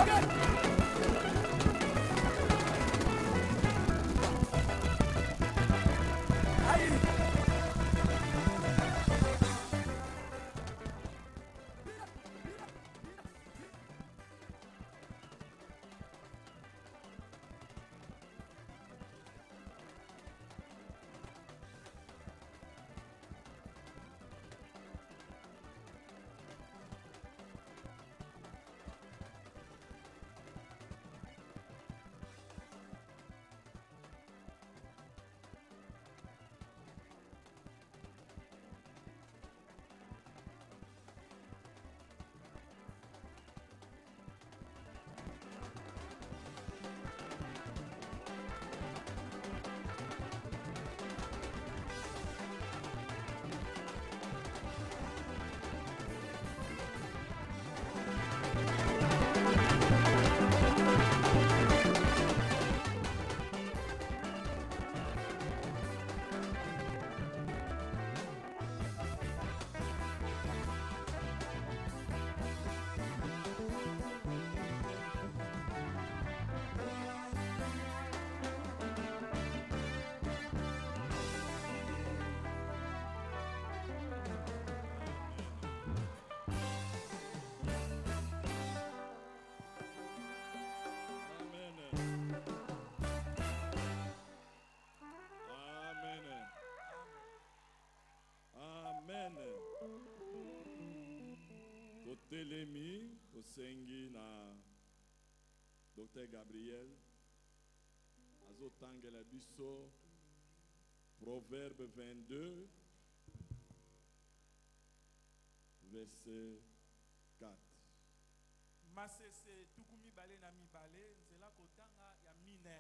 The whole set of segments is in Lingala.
Telemi osengi na Dr. Gabriel azotangela biso Proverbe 22 verset 4. Masese tukumi bale na mibale nzela kotanga ya mine.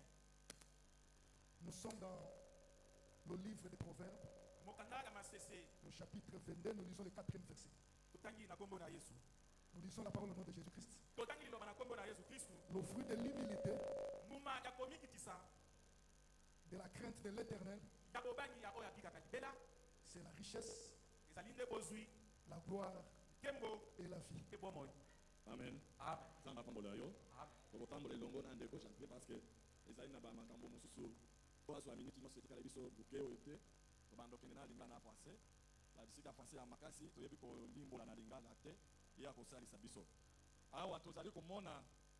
Nous sommes dans le livre des Proverbes, Mokanda ya masese le chapitre 22, nous lisons le 4e verset. totangi na kombo na Yesu. Nous lisons la parole au nom de Jésus-Christ. Totangi lo na kombo na Yesu Kristo. Le fruit de l'humilité, Muma ya komikitisa de la crainte de l'Éternel, ya bobangi ya oya kika katibela c'est la richesse, ezalinde bozui la gloire kembo et la vie. ke bomoy. Amen. Amen. Zamba pambola yo. Amen. Tokotambola elongo na ndeko chanter parce que ezali na ba makambo mosusu. Kwa so minute no setika biso buke oyote. Tobando kende na linga na français. La bisika français ya makasi toyebi ko limbola na linga na te. Ya ko salisa biso. Awa tozali komona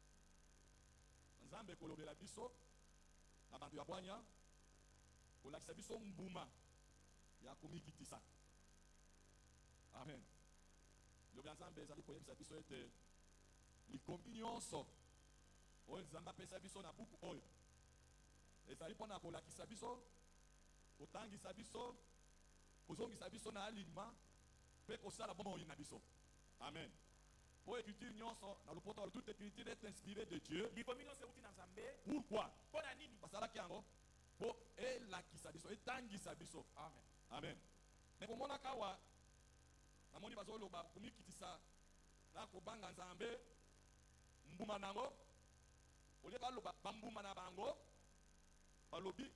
Nzambe kolobela biso na bantu ya bwanya kolakisa biso mbuma ya komikitisa. Amen. Le Nzambe ezali koyebisa biso ete likombi nyonso oyo Nzambe apesa biso na buku oyo ezali mpona kolakisa biso, kotangisa biso, kozongisa biso na alignement mpe kosala bomoi na biso. Amen. Pour écriture nyonso na lopoto toute écriture est inspirée de Dieu. Likombi nyonso euti na Nzambe. Pourquoi? Pona nini? Basalaki yango po elakisa biso, etangisa biso. Amen. Amen. Mais komona kawa namoni bazoloba komikitisa na kobanga Nzambe mbuma nango olie baloba bambuma na bango balobi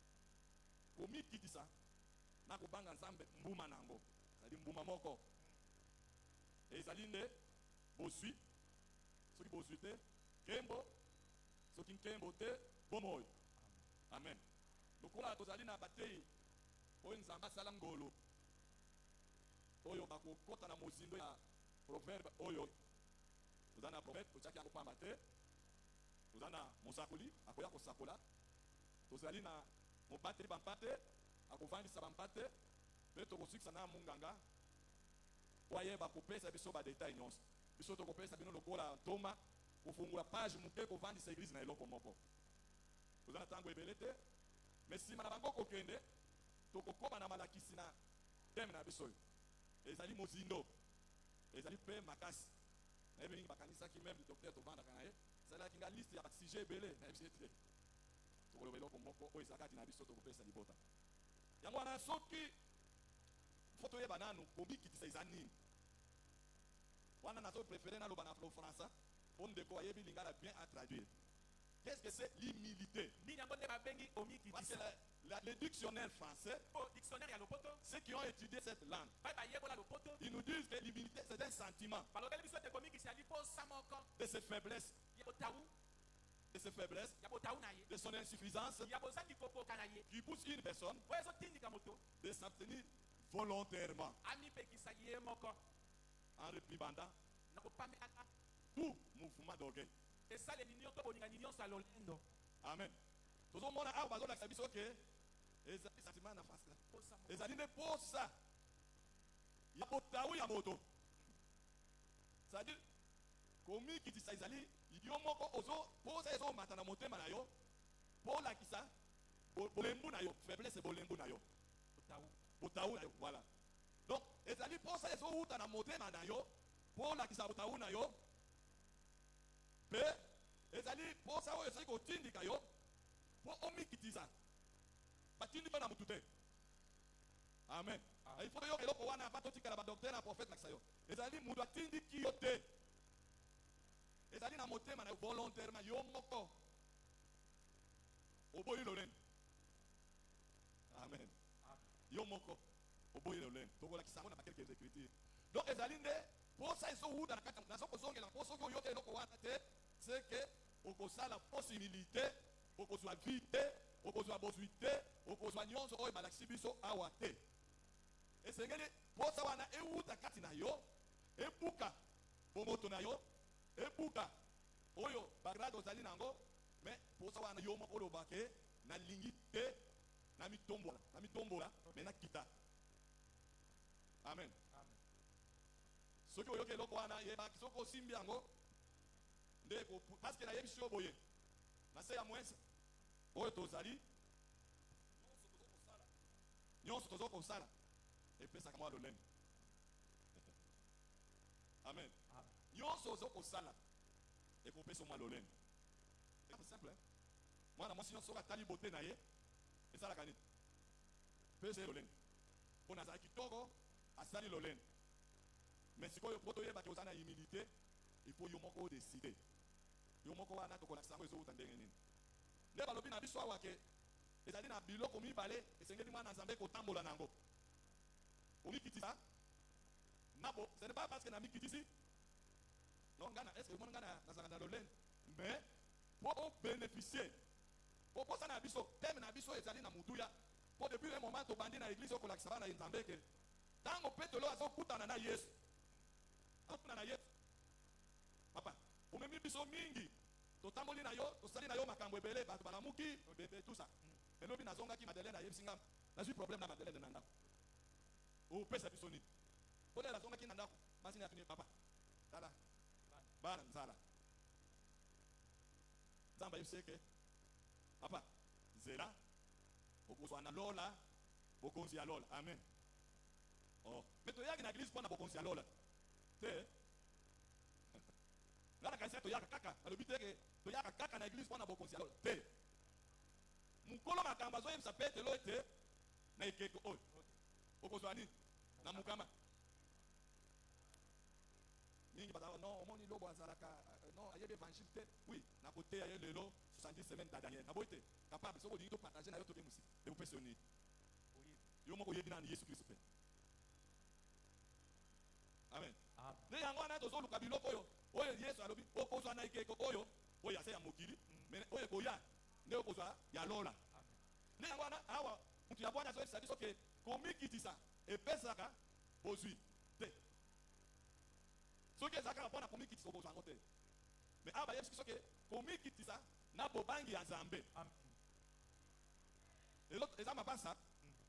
komikitisa na kobanga Nzambe mbuma nango ezali mbuma moko ezali nde bosui soki bosui te kembo soki nkembo te bomoi. Amen. Lokola tozali na batei oyo Nzambe asala ngolo oyo bakokota na mozindo ya proverbe oyo tozali na proverbe totiaki yango pamba te, tozali na mosakoli akoya kosakola, tozali na mobateli bampate akovandisa bampate mpe tokosukisa na munganga po ayeba kopesa biso badetail nyonso. Biso tokopesa bino lokola ntoma kofungula page moke kovandisa eglise na eloko moko. Tozali na ntango ebele te, me nsima na bango kokende tokokoba na malakisi na teme na biso oyo ezali mozindo, ezali mpe makasi. Nayebi mingi bakanisaki meme docteur tovandaka na ye ezalaki nga liste ya basije ebele nayebi se te tokoloba eloko moko oyo ezalaki na biso tokopesa libota yango wana soki fo toyeba nanu komikitisa eza nini wana nazo préféré naloba na français mpo ndeko ayebi lingala bien à traduire. Qu'est-ce que c'est l'humilité? Parce que le dictionnaire français, ceux qui ont étudié cette langue, ils nous disent que l'humilité c'est un sentiment de ses faiblesses, de son insuffisance, qui pousse une personne de s'abstenir volontairement en réprimandant tout mouvement d'orgueil. Amen. Tout le monde a besoin de savoir que les sentiments en face là. Les animaux pour ça. Il y a pas de moto. C'est-à-dire, comme qui dit ça, ils allaient, ils disent au ozo, pour ça ils ont maintenant monté manayo, pour la qui ça, pour l'embu nayo, faiblesse pour l'embu nayo. Botaou nayo, voilà. Donc, ils allaient pour ça ils ont maintenant monté manayo, pour la qui ça botaou nayo. Mais, ils allaient pour ça ils ont continué kayo, pour omi qui dit ça. Batini pas na mutute. Amen. Il faut que yo eloko wana pas totika la docteur na prophète na sayo. Ezali mudu atindi kiyote. Ezali na motema na volontairement yo moko. Oboyi lolen. Amen. Yo moko. Oboyi lolen. Tokola kisango na quelques écritures. Donc ezali nde pour ça ils sont où dans la carte na soko zonge la pour soko yo eloko wana te c'est que okosa la possibilité okozwa vite okozwa bosuite okozwa nyonso oyo balakisi biso awa te. Esengeli posa wana euta kati na yo ebuka bomoto na yo ebuka oyo bagrado ozali nango mais posa wana yo moko olobake na lingi te na mitombola mais na kita. Amen. Soki oyoki eloko wana yebaki soki osimbi yango nde parce que nayebisi yo boye na se ya mwese oyo tozali nyonso tozokosala epesaka mwa lolenge. Amen. Nyonso ozokosala ekopesa mwa lolenge. C'est simple. Mwana mwasi nyonso soki atali bote na ye esalaka nini? Pesa ye lolenge. Mpo nazala kitoko asali lolenge. Mais sikoyo po toyebaki oza na humilité il faut yo moko odeside. Yo moko wana tokolakisa yango ezowuta ndenge nini. Nde balobi na biso awa ke ezali na biloko mibale esengeli mwana nzambe kotambola nango. Omikitisa nabo ce n'est pas parce que na mikitisi non ngana est-ce que mon ngana nazanga na lolenge mais pour bénéficier pour ça na biso thème na biso ezali na mutuya pour depuis un moment to bandi na église okolakisa na nzambe ke tango petolo azokutana na Yesu akutana na Yesu papa omemi biso mingi totamboli na yo tosali na yo makambo ebele bato balamuki bebe tout ça elobi nazongaki Madeleine ayebisinga nazwi problème na Madeleine na ndako opesa biso nini olela nazongaki na ndako basi na tuni papa tala bana nzala nzamba yebiseke papa zela okozwa na lola bokonzi ya lola. Amen. Oh mais toyaki na église mpona bokonzi ya lola te ngana kanisa toyaka kaka alobi teke toyaka kaka na église mpona bokonzi ya lola te mukolo makambo azoyebisa petelo ete na ekeko oyo okozwa nini na mukama mingi bazala non omoni lobo azalaka non ayebi évangile te oui na kote ya ye lelo 70 semaines da Daniel naboyi te capable soko olingi topartage na yo toke mosi ekopesa yo nini yo moko oyebi nani Yesu Kristo mpe. Amen. Nde yango wana tozoluka biloko oyo Yesu alobi okozwa na ekeko oyo ase ya mokili mais oyo ekoya nde okozwa ya lola. Nde yango wana awa mutu ya bwana azoyebisa biso ke komikitisa epesaka bozwi te soki ezalaka mpona komikitisa okozwa yango te mais awa bayebisi biso ke komikitisa na bobangi ya Nzambe. Eza mapasa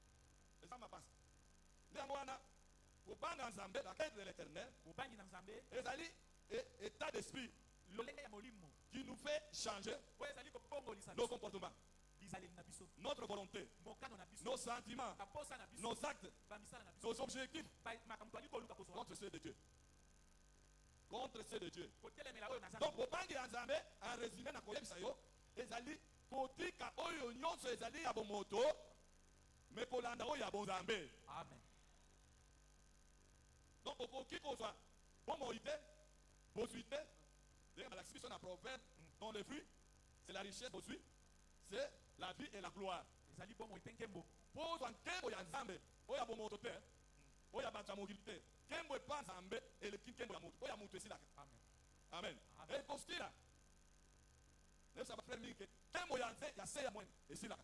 nde yango wana kobanga Nzambe la quête de l'éternel ezali état d'esprit qui nous fait changer nos comportements, notre volonté, nos sentiments, nos actes, nos objectifs contre ceux de Dieu. Donc bobangi ya Nzambe en résumé na koyebisa yo ezali kotika oyo nyonso ezali ya bomoto mais kolanda oyo ya bonzambe. Amen. Donc okoki kozwa bomoi te bozwi te ndenge balakisi biso na proverbe dont le fruit c'est la richesse aussi, c'est la vie et la gloire. ezali bongo etenkembo Pose nkembo ya nzambe oya bomoto te oya bato ya mokili te nkembo epa nzambe eleki nkembo ya moto oya moto esilaka. amen Amen. Ekostila nayebisa bafrere mingi ke nkembo ya se ya mwene esilaka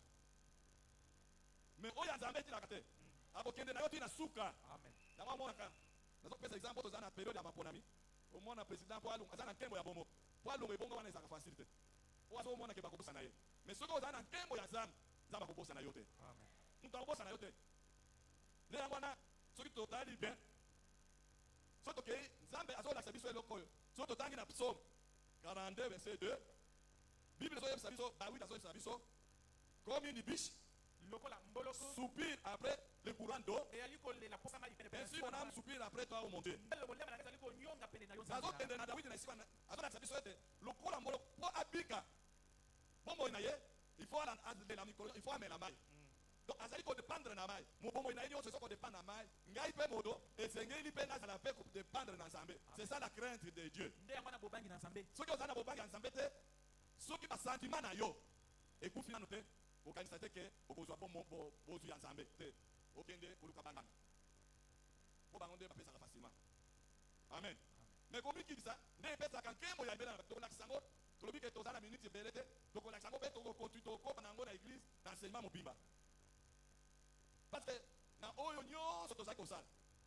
me oyo ya nzambe etilaka te akokende na yo ti na suka. amen yango amonaka nazokopesa exemple toza na periode ya maponami omona président po alunga aza na nkembo ya bomo po alunga ebongo wana ezalaka facile te po azomona ke bakobosa na ye mais soki oza na nkembo ya nzambe nzambe akobosa na yo te. amen moto akobosa na yo te nde yango wana soki totali bien soki tokei nzambe azolakisa biso eloko oyo soki totangi na psaume 42 verset 2 bible ezoyebisa biso dawidi azoyebisa biso comme une biche lokola mboloko soupire après le courant d'eau eyali kolela posa mai pene ainsi mon âme soupire après toi, ô mon Dieu. mbele molema na ezali konyonga pene na yo azokende na dawidi na esika azolakisa biso ete lokola mboloko po abika bomoi na ye il faut alela mikolo il faut amela mai donc azali kodépendre na mai mobomoi na ye nyonso eza kodépendre na mai ngai mpe moto esengeli mpe nazala mpe kodépendre na nzambe. C'est ça la crainte de Dieu. nde yango na bobangi na nzambe soki oza na bobangi ya nzambe te soki basentima na yo ekufi nano te okanisa te ke okozwa bozwi ya nzambe te okende koluka banganga po bango nde bapesaka facilement. Amen. Mais komikilisa nde epesaka nkembo ya ebele na tokolakisa yango tolobi ke toza na minute ebele te tokolakisa yango mpe tokokopa na yango na église na enseignement mobimba parce que na oyo nyonso tozali kosala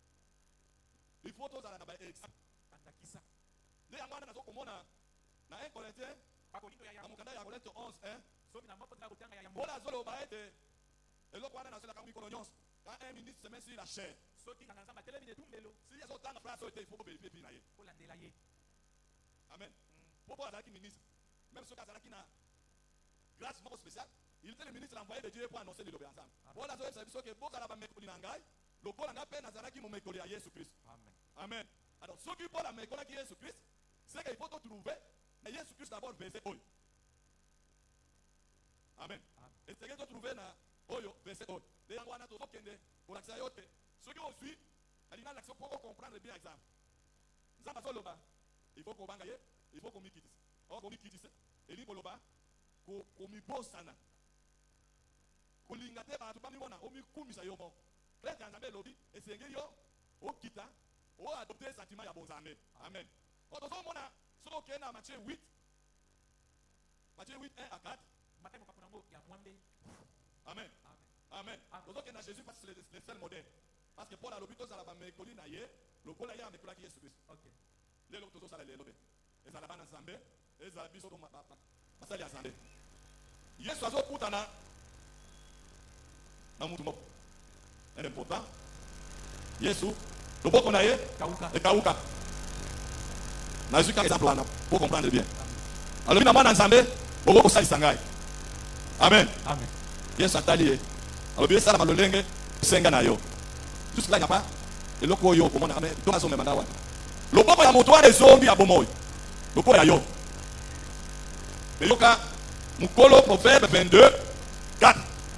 il faut tozala na baexemple bandakisa nde yango wana nazokomona na 1 Corinthiens bakolindo ya na yango mokanda ya Korinthe 11 soki na moko tala kotanga ya yango Paul azoloba ete eloko wana nazelaka mikolo nyonso quand un ministre se met sur la chair soki nganga nzambe atelemi na etumbelo si azotanga place oyo te il faut kovérifie epi na ye. kolandela ye Amen. Po Paul azalaki ministre même soki azalaki na grâce moko spéciale il était le ministre envoyé de Dieu pour annoncer liloba ya nzambe. Paul azoyebisa biso ke bozala bamekoli na ngai lokola ngai mpe nazalaki momekoli ya Yesu Christ. amen Amen. Alors soki Paul amekolaki Yesu Christ c'est qu'il faut trouver na Yesu Christ d'abord verset oyo. Amen. Et c'est que trouver na oyo verset oyo de yango wana tozokende kolakisa yo te soki ozwi alinga lakisa po comprendre bien exemple nzambe azoloba il faut kobanga ye il faut komikitisa o komikitisa elingi koloba komibosana kolinga te bato bamimona omikumisa yo moko krete ya nzambe elobi esengeli yo okita oadopte sentiment ya bonzambe. Amen. O tozomona soki okende na Matthieu 8 Matthieu 8 1 à 4 makai mokapo nango ya mwambe Amen. Amen. Tozokende na Jésus parce que c'est le seul modèle parce que Paul alobi tozala bamekoli na ye lokola ye amekolaki Yesu Kristo. okay lelo tozosala lelo be ezala bana nzambe ezala biso basali ya nzambe. Yesu azokutana na mutu moko important Yesu loboko na ye ekauka nazwi kaka exemple wana po comprendre bien alobi na mwana nzambe okokosalisa ngai. Amen. amen Yesu atali ye alobi esala malolenge esenga na yo jusque là nyapa eloko oyo okomona ame tokazomema nga wana loboko ya moto wana ezongi ya bomoi lokola ya yo eyoka mokolo proverbe 22:4.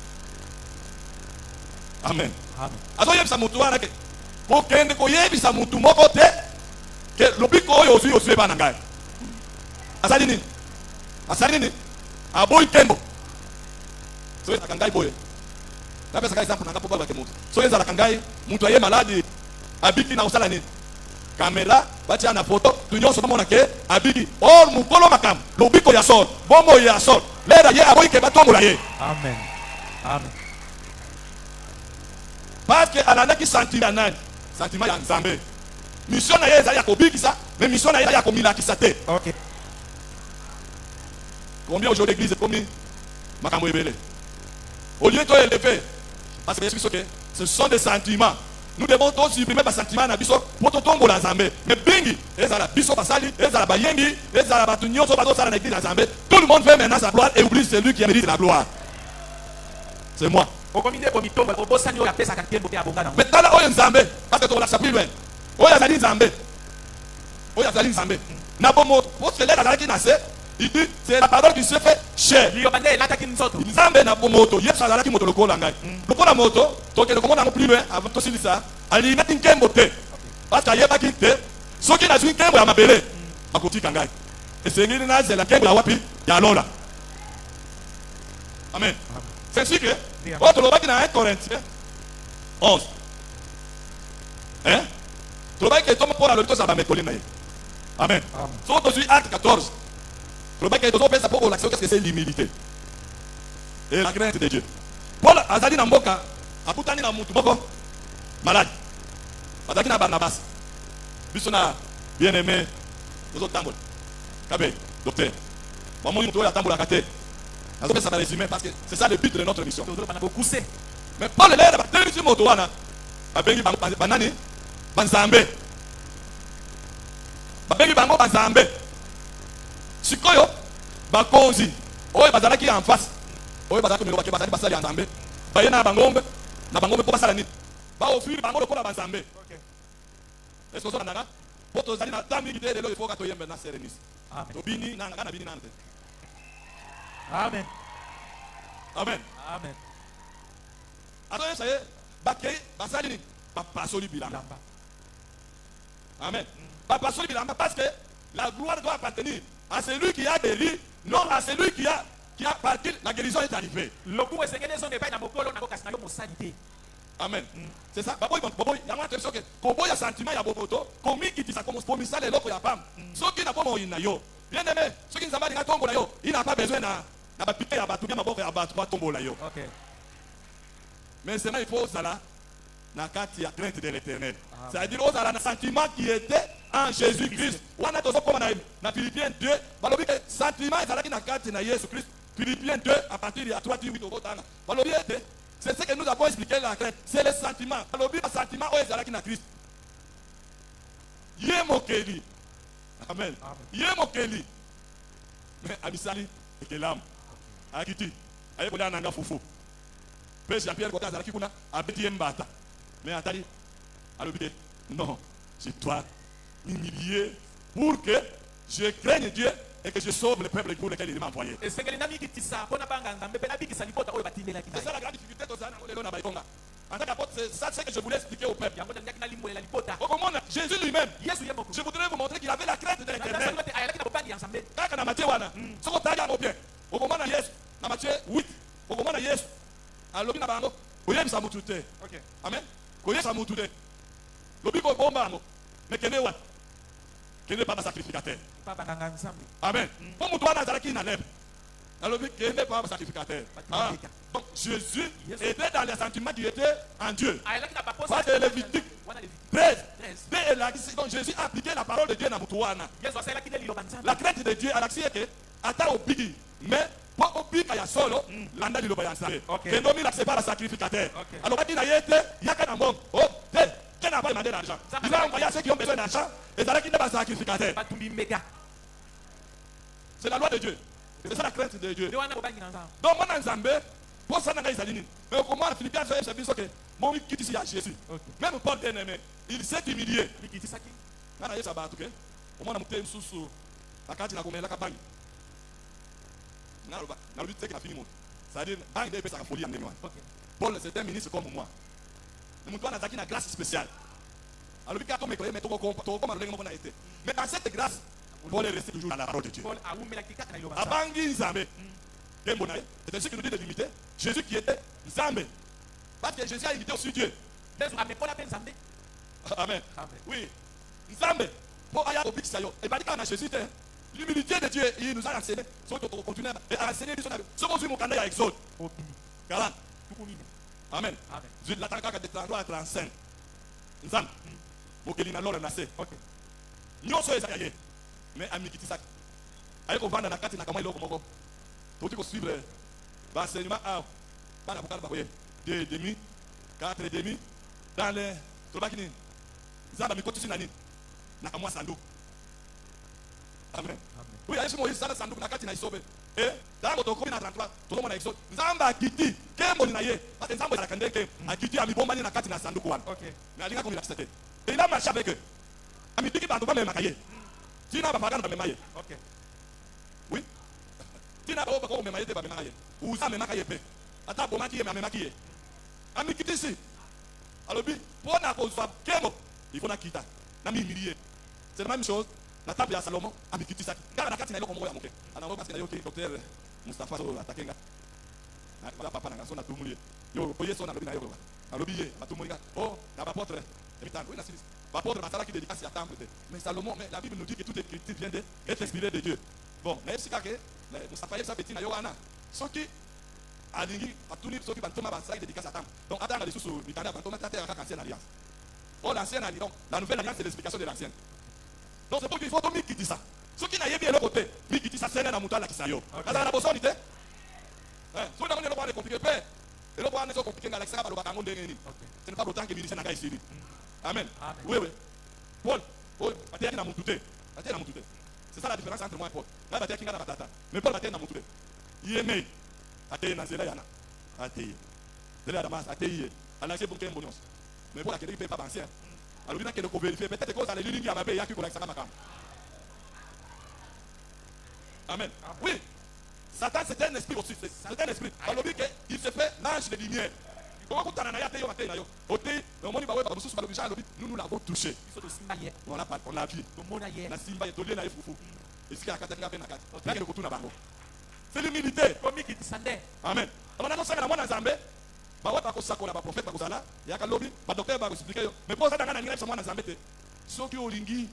Amen. azoyebisa moto wana ke okende koyebisa motu moko te ke lobiko oyo ozwi eba na ngai asali nini aboyi nkembo soki ezalaka ngai boye napesaka exemple na nga po balobake moto soki ezalaka ngai moto aye maladi abiki na kosala nini kamera batia na foto tu nyonso bamona ke abiki or mokolo makambo lobiko ya solo bomoi ya solo lera ye aboyi ke batombola ye. amen amen parce que alandaki sentiment ya nani sentiment ya nzambe mission na ye ezali ya kobikisa mais mission na ye ezali ya komilakisa te. okay combien aujourd'hui l'église est commis makambo ebele au lieu de élever parce que Jésus que ce sont des sentiments nous devons tous supprimer les sentiments na biso pour totombola nzambe mais bingi ezala biso basali ezala bayengi ezala batu nyonso bazosala na église ya nzambe tout le monde fait maintenant sa gloire et oublie celui qui mérite la gloire c'est moi. okomide komitomba obosani oyo apesaka nkembo te abonga nango mais tala oyo nzambe parce que tokolakisa plus loin oyo azali nzambe na bomo parce que lelo azalaki na se il dit c'est la parole qui se fait chair liyoba nde elataki nzoto nzambe na moto yesu azalaki moto lokola ngai lokola moto tokende komona yango plus loin avant tosilisa alingaki nkembo te parce que ayebaki te soki nazwi nkembo ya mabele akotika ngai esengeli nazela nkembo ya wapi ya lola Amen. C'est ainsi que, votre lobaki dans 1 Corinthiens 11. Hein? Le lobaki est tombé pour la lobito, ça va me coller. Amen. Sauf que Acte 14. Le lobaki est tombé pour l'action, qu'est-ce que c'est l'humilité et la crainte de Dieu. Paul Azali Namboka, Aputani na mutu boko, malade. Azali na Barnabas. Bisona, bien aimé, nous autres tambours. Kabé, docteur. Maman, nous avons tambour à côté. Ça va résumer parce que c'est ça le but de notre mission. Mais Paul est là, il y a moto wana. Babengi banani, banzambe. Babengi bango banzambe. Sikoyo, bakonzi. Oye bazalaki en face. Oye bazalaki melo bake bazali basali nzambe. Baye na bangombe ko basala nini. Ba offrir bango lokola banzambe. Est-ce que ça nanga? Poto zali na tambi de lelo il faut ka to yembe na serenis. To bini na ngana bini nante. Amen. Amen. Amen. Alors ça y est, bakay basali ni papa soli bilamba. Amen. Papa soli bilamba parce que la gloire doit appartenir à celui qui a guéri, non à celui qui a parti, la guérison est arrivée. Amen. C'est ça. Il y a un sentiment, il y a sentiment, il y a boboto, comme qui ça commence pour misal et l'autre il y a pas. Ceux qui n'ont pas moyen yo. Bien aimé, ceux qui ne savent pas tomber là yo, il n'a pas besoin na ba piquer à battre bien ma boque à battre pas tomber là yo. OK. Mais c'est là il faut ça là na kati ya crainte de l'Éternel. C'est-à-dire aux ala na sentiment qui était en Jésus-Christ. On a toujours comme na Philippiens 2, balobi que sentiment ezala ki na kati na Jésus-Christ. Philippiens 2 à partir de 3:8 au botanga. Balobi était c'est ce que nous avons expliqué la crainte, c'est le sentiment. Balobi le sentiment o ezala ki na Christ. Yemokeli. Amen. Yemokeli. Mais abisali ekelam. Akiti. Aye kola nanga fufu. Père Jean-Pierre Kota azalaki kuna abeti mbata. Mais attendez, alors non, je dois m'humilier pour que je craigne Dieu et que je sauve le peuple pour lequel il m'a envoyé. C'est ça la grande difficulté en tant qu'apôtre, c'est ça ce que je voulais expliquer au peuple. Au moment Jésus lui-même, je voudrais vous montrer qu'il avait la crainte de l'Éternel. Au moment de Jésus, dans Matthieu 8, au moment de Jésus, alors il a amen. Koye sa mutude. Lobi ko bomba ngo. Mais kene wa. Kene pas sacrificateur. Papa nganga nzambe. Amen. Pour mutu wana zalaki na lèvre. Alors kene pas sacrificateur. Donc Jésus était dans les sentiments qui étaient en Dieu. Pas de Lévitique 13. Donc Jésus a appliqué la parole de Dieu dans mutu wana. La crainte de Dieu a l'accès que ata obigi. Mais pour obika ya solo landa liloba ya nzambe. Kendo mi l'accès pas la sacrificateur. Alors quand il a été yaka na mom. Oh, qui n'a pas demandé d'argent. Il a envoyé ceux qui ont besoin d'argent et ça qui n'est pas sacrificateur. C'est la loi de Dieu. C'est ça la crainte de Dieu. Donc moi dans Nzambe, pour ça n'a Isaline. Mais comment Philippiens fait ce que mon qui dit à Jésus. Même Paul bien-aimé, il s'est humilié. Quand il y a ça va tout que au moins on a sous la carte la commet la campagne. Na le but c'est qu'il a fini mon. C'est-à-dire banque de ça folie en moi. Paul c'est un ministre comme moi. Mais on a une grâce spéciale. Alors, mais dans cette grâce, Paul est resté toujours dans la parole de Dieu. C'est ainsi que nous dit de limiter Jésus qui était Zambé. Parce que Jésus a imité aussi Dieu. Amen. Oui. Zambé. Pour aller au Bixayo. Et pas dire Jésus. L'humilité de Dieu, il nous a enseigné. Continuer à enseigner. Ce qu'on dit, mon candidat exode. 40. Amen. Je l'attends de 33 à 35. Nzam. Mokeli na lora na se. OK. Nyoso ezakaye. Mais amikiti sak. Aye ko vanda na kati na kama iloko moko. Toti ko suivre l'enseignement a pas na bukala bakoye. 2,5, 4,5 dans les tobakini. Nzamba mikoti sinani. Na kamwa sandu. Amen. Oui, aye simo isa sandu na kati na isobe. Dango to komi na 33 to na exode nzamba kiti kembo na ye parce nzamba ya kandeke akiti amibombani na kati na sanduku wana. OK. Mais alinga komi la c'était. Et il a marché avec eux. Amitiki bantu ba mema kaye. Tina ba magana ba mema ye. OK. Oui. Tina ba ko mema ye te ba mema ye. Uza mema kaye pe. Ata bomaki ye mema kiye. Amikiti si. Alobi pona ko zwa kembo il faut na kita. Na mi humilier. C'est la même chose. La table à Salomon, amikiti saki. Car la carte n'a pas comme moi. Alors parce que d'ailleurs docteur Mustafa so attaquer nga. Voilà papa na son na tumuli. Yo koye son na lobi na yo. Na lobi ye, na tumuli. Oh, na apôtre. Oui, la Syrie. L'apôtre Massala qui dédicace à temple. Mais Salomon, mais la Bible nous dit que toute écriture vient d'être inspirée de Dieu. Bon, mais c'est que Moustapha ça petit na yoana. Ce qui alingi atuni ce qui va tomber Massala qui dédicace à temple. Donc attends les sous du Canada va tomber à terre avec l'ancienne alliance. Oh, l'ancienne alliance. Donc la nouvelle alliance c'est l'explication de l'ancienne. Donc c'est pour qu'il faut que qui dit ça. Ce qui n'a bien le côté, mais qui dit ça c'est un mouton là qui s'ayo. Quand on a besoin d'ité. Ce qu'on a besoin de compliquer paix. Et le point est compliqué dans l'extérieur par le bacangon de Réni. Ce n'est pas autant que ministre n'a qu'à ici. Amen. Oui, oui. Paul, c'est ça la différence entre moi et Paul. Là, il y a batata. Mais Paul, il y a batata. Il est né. Il y a Zélayana. Il y a Damas. Il y a lancé pour qu'il y ait un bonus. Mais Paul, il ne peut pas avancer. Alors, il y a quelques vérifier. Peut-être que ça les lignes qui avaient payé à qui pour l'examen. Amen. Oui. Satan, c'est un esprit aussi. C'est un esprit. Alors, il se fait l'ange de lumière. Nous l'avons touché. On l'a vu. C'est l'humilité. Amen. Mais pour ça, ceux qui ont lingi,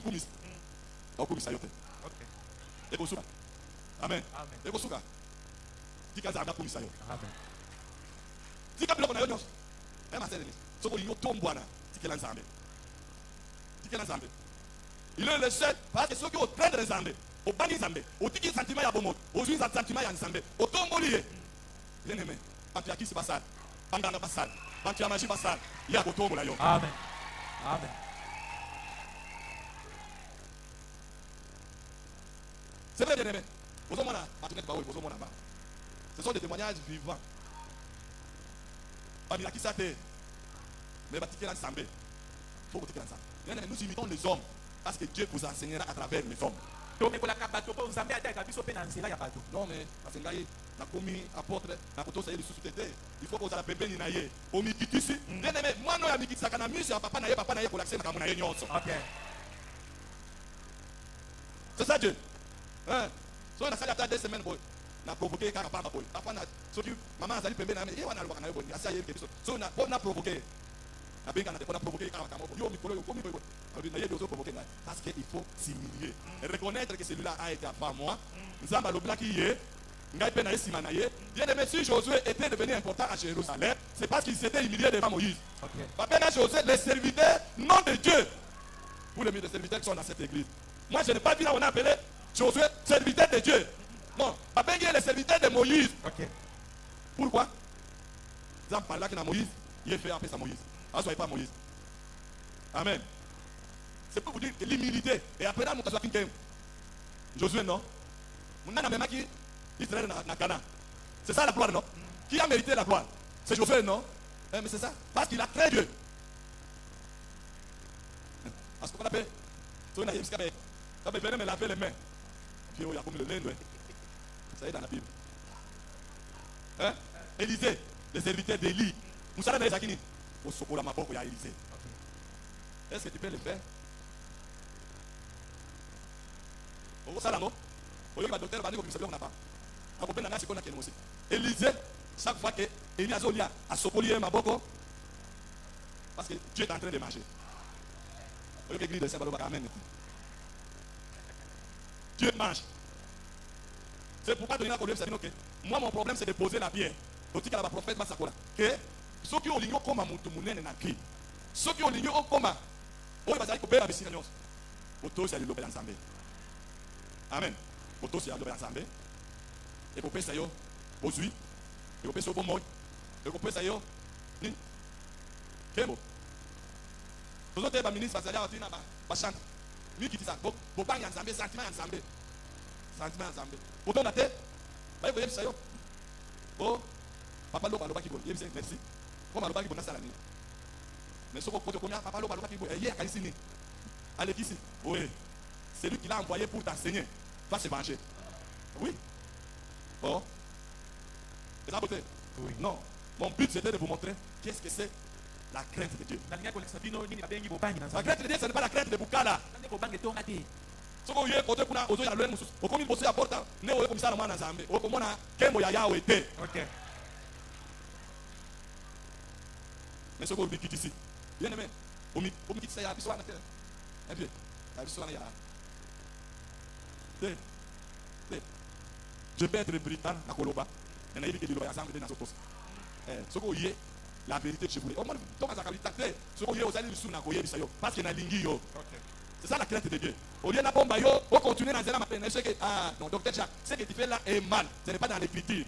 amen. Tika biloko na yo nyonso. Maseleni. Soko lingo tombwana. Tikela nzambe. Tikela nzambe. Il est le seul parce que ceux qui ont train de nzambe, au bani nzambe, au tiki sentiment ya bomo, au zui sentiment ya nzambe, au tombolié. Bien aimé. Patriaki si basal. Bangana basal. Bantia magie basal. Ya ko tombola yo. Amen. Amen. C'est vrai bien aimé. Vous avez mona patinette ba oui, vous avez mona ba. Ce sont des témoignages vivants. Mais nous imitons les hommes parce que Dieu vous enseignera à travers les hommes. Non mais na komi apôtre na koto saye lisusu tete il faut que vous allez pembeni na ye omikitisi bien aimé moi no ya mikitisa kana misi ya papa na ye ko l'accès na ye nyonso. OK. C'est ça Dieu. Hein? So na sala ta 2 semaines boy. Na provoqué car papa boy. Papa na so ki maman azali pembeni na me e wana lobaka na yo boy. Asa ye kebiso. So na bon na provoqué. Na benga na te na provoqué car kamo. Yo mikolo yo komi boy. Na ye dozo provoqué na parce que il faut s'humilier. Reconnaître que celui-là a été avant moi. Nzamba loblaki ye. Bien aimé, si Josué était devenu important à Jérusalem, c'est parce qu'il s'était humilié devant Moïse. Papa Josué, les serviteurs, nom de Dieu. Pour les serviteurs qui sont dans cette église. Moi, je n'ai pas vu là où on a appelé Josué, serviteur de Dieu. Non, papa est les serviteurs de Moïse. Pourquoi? Vous avez parlé que Moïse, il est fait appeler ça Moïse. Ne soyez pas Moïse. Amen. C'est pour vous dire que l'humilité. Et après, là, Josué, non? Mon nom est qui? Israël na Cana. C'est ça la gloire, non? Qui a mérité la gloire? C'est Josué, non? Mais c'est ça. Parce qu'il a créé Dieu. Parce qu'on appelle. Ça veut me laver les mains. Puis il y a comme le lait. Ça y est dans la Bible. Hein? Élisée, les serviteurs d'Élie. Moussala na Zakini. Au Sokola Maboko, il y a Élisée. Est-ce que tu peux le faire? Au Salamo. Au lieu que le docteur va dire que nous n'a pas. Élisée, chaque fois que Eliazolia a Sokolia Maboko, parce que Dieu est en train de marcher. Dieu mange. C'est pourquoi donner un problème, c'est que moi mon problème c'est de poser la pierre. Donc il y a la prophète Massakola. Que ceux qui ont l'igno comme à Moutoumounen et Naki. Ceux qui ont l'igno comme à oh, il va dire que Béla Bessinios. Auto c'est le ensemble. Amen. Auto c'est le ensemble. Et pour payer ça yo, aujourd'hui, et pour payer ça au bon mois, et pour payer ça yo, ni, Kembo. Vous autres, les ministres, vous allez avoir une chante. Lui qui dit ça, vous parlez ensemble, sentiment ensemble. Sentiment ensemble. Pour ton athée, vous voyez ça yo. Oh, papa loba qui bon, merci. Comment loba qui bon, ça la nuit. Mais ce qu'on peut dire, papa loba qui bon, hier, quand il allez ici. Oui, c'est lui qui l'a envoyé pour t'enseigner. Va se venger. Oui. Oh. C'est la beauté? Oui. Non. Mon but c'était de vous montrer qu'est-ce que c'est la crainte de Dieu. La crainte de Dieu, ce n'est pas la crainte de Bukala. Ce qu'on y est, côté pour la loi, au commis, vous apportez, ne au commissaire à Manazambe, au commandant, Kembo Yaya ou été. Mais ce qu'on me quitte ici. Bien aimé. On me quitte ça, il y a un bisou à la terre. Et puis, il y a un bisou à la terre. Je peux être britannique à Koloba. Il y a des gens qui ensemble dans ce poste. Ce qu'on y est, la vérité chez vous. Au moins, Thomas a capité. Ce qu'on y est, vous allez le soutenir parce qu'il y a un lingi. C'est ça la crainte de Dieu. Au lieu de la bombe, on continue dans la matin. Ah, non, docteur Jacques, ce que tu fais là est mal. Ce n'est pas dans l'écriture.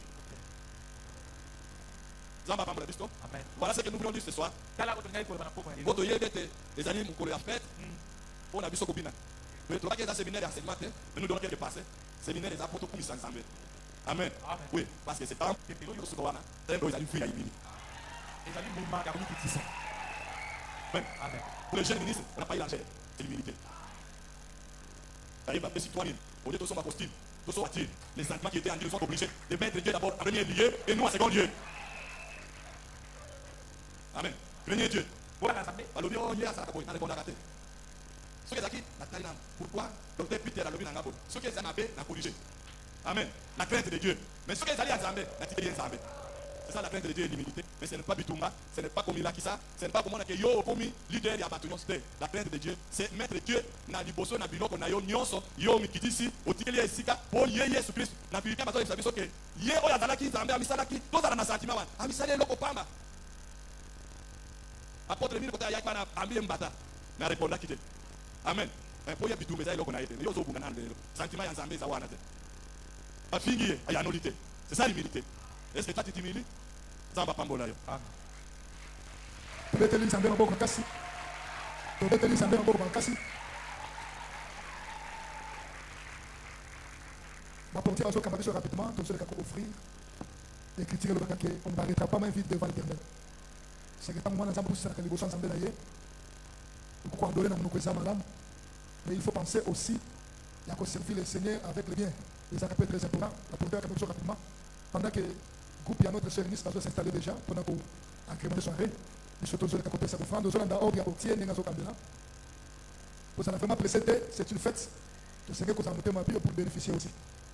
Voilà ce que nous voulons dire ce soir. Votre yé était les amis, mon collègue a fait. On a vu ce copine. Mais tu vois qu'il y a un séminaire d'enseignement, mais nous donnons quelques passés. Séminaire des apôtres pour ensemble. Amen. Oui, parce que c'est temps que nous sommes là. C'est un peu les amis, les pour les jeunes ministres, on n'a pas eu l'argent. C'est l'humilité. Il va faire citoyen. Au lieu de son apostille, de son attire, les sentiments qui étaient en Dieu sont obligés de mettre Dieu d'abord en premier lieu et nous en second lieu. Amen. Premier Dieu. Voilà, ça fait. Alors, on y a ça, on a répondu à la tête. Ce qui est acquis, la taille, pourquoi docteur Peter a levé dans la bonne. Ce qui est en abbé, n'a corrigé. Amen. La crainte de Dieu. Mais ce qui est allé à Zambé, n'a tiré rien Zambé. C'est ça la crainte de Dieu et l'humilité. Mais ce n'est pas Bitumba, ce n'est pas comme il a qui ça, ce n'est pas comme on a que yo, comme leader, il y a bâtonnion. La crainte de Dieu, c'est mettre Dieu dans le bosso, dans le biloko, dans le nyonso, yo, mikitisi, au tikelé, ici, pour yé, Jésus Christ. Dans le public, il y a que yé, oyazalaki, Zambé, amisalaki, tous à la sentiment, amisale, loko pamba. Apôtre Mille, côté Ayakana, Ambi Mbata, mais répondre à quitter. Amen. Pour y a Bitumba, il y a un été, il y a un sentiment, il y a un Zambé, ça va. A fingir, il y a une nolité. C'est ça l'humilité. Est-ce que toi tu t'humilies? Ça va pas m'emboler. Tu veux te lire en beaucoup kasi. Tu veux te lire en beaucoup kasi. Ma portière va se rapidement, donc je vais offrir et critiquer le bac on ne m'arrêtera pas main vite devant l'Éternel. C'est que tant que moi, nous avons poussé à l'évolution ensemble d'ailleurs. Nous coordonner dans nos madame. Mais il faut penser aussi, il y a qu'à servir le Seigneur avec le bien. Et ça peut être très important. La portière va se rapidement. Pendant que le groupe, il y a notre cher ministre qui va s'installer déjà, pendant qu'on a créé une soirée, nous sommes tous les capotés, ça vous fait. Nous sommes dans l'ordre, il y a portier, nous sommes dans vous en avez vraiment précédé, c'est une fête. Le Seigneur vous a monté ma vie pour bénéficier aussi.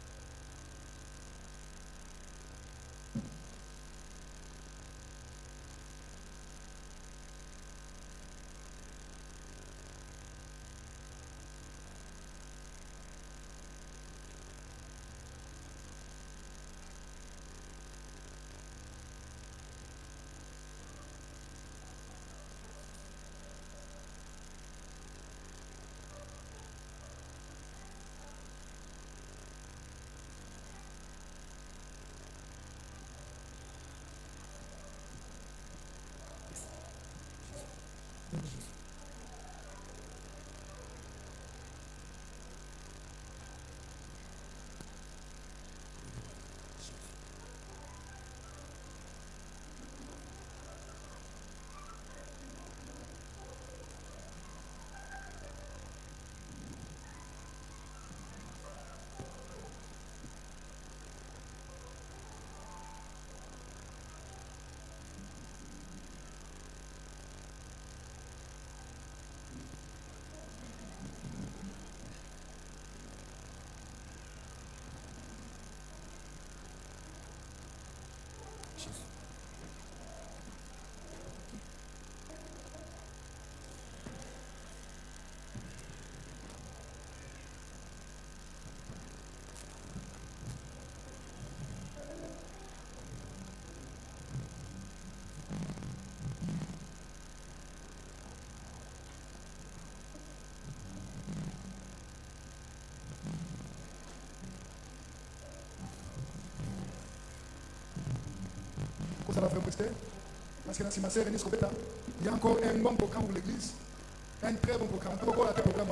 Ça va faire prester. Parce que dans ma sœur, il y a encore un bon programme pour l'église. Un très bon programme. Il y a encore un programme.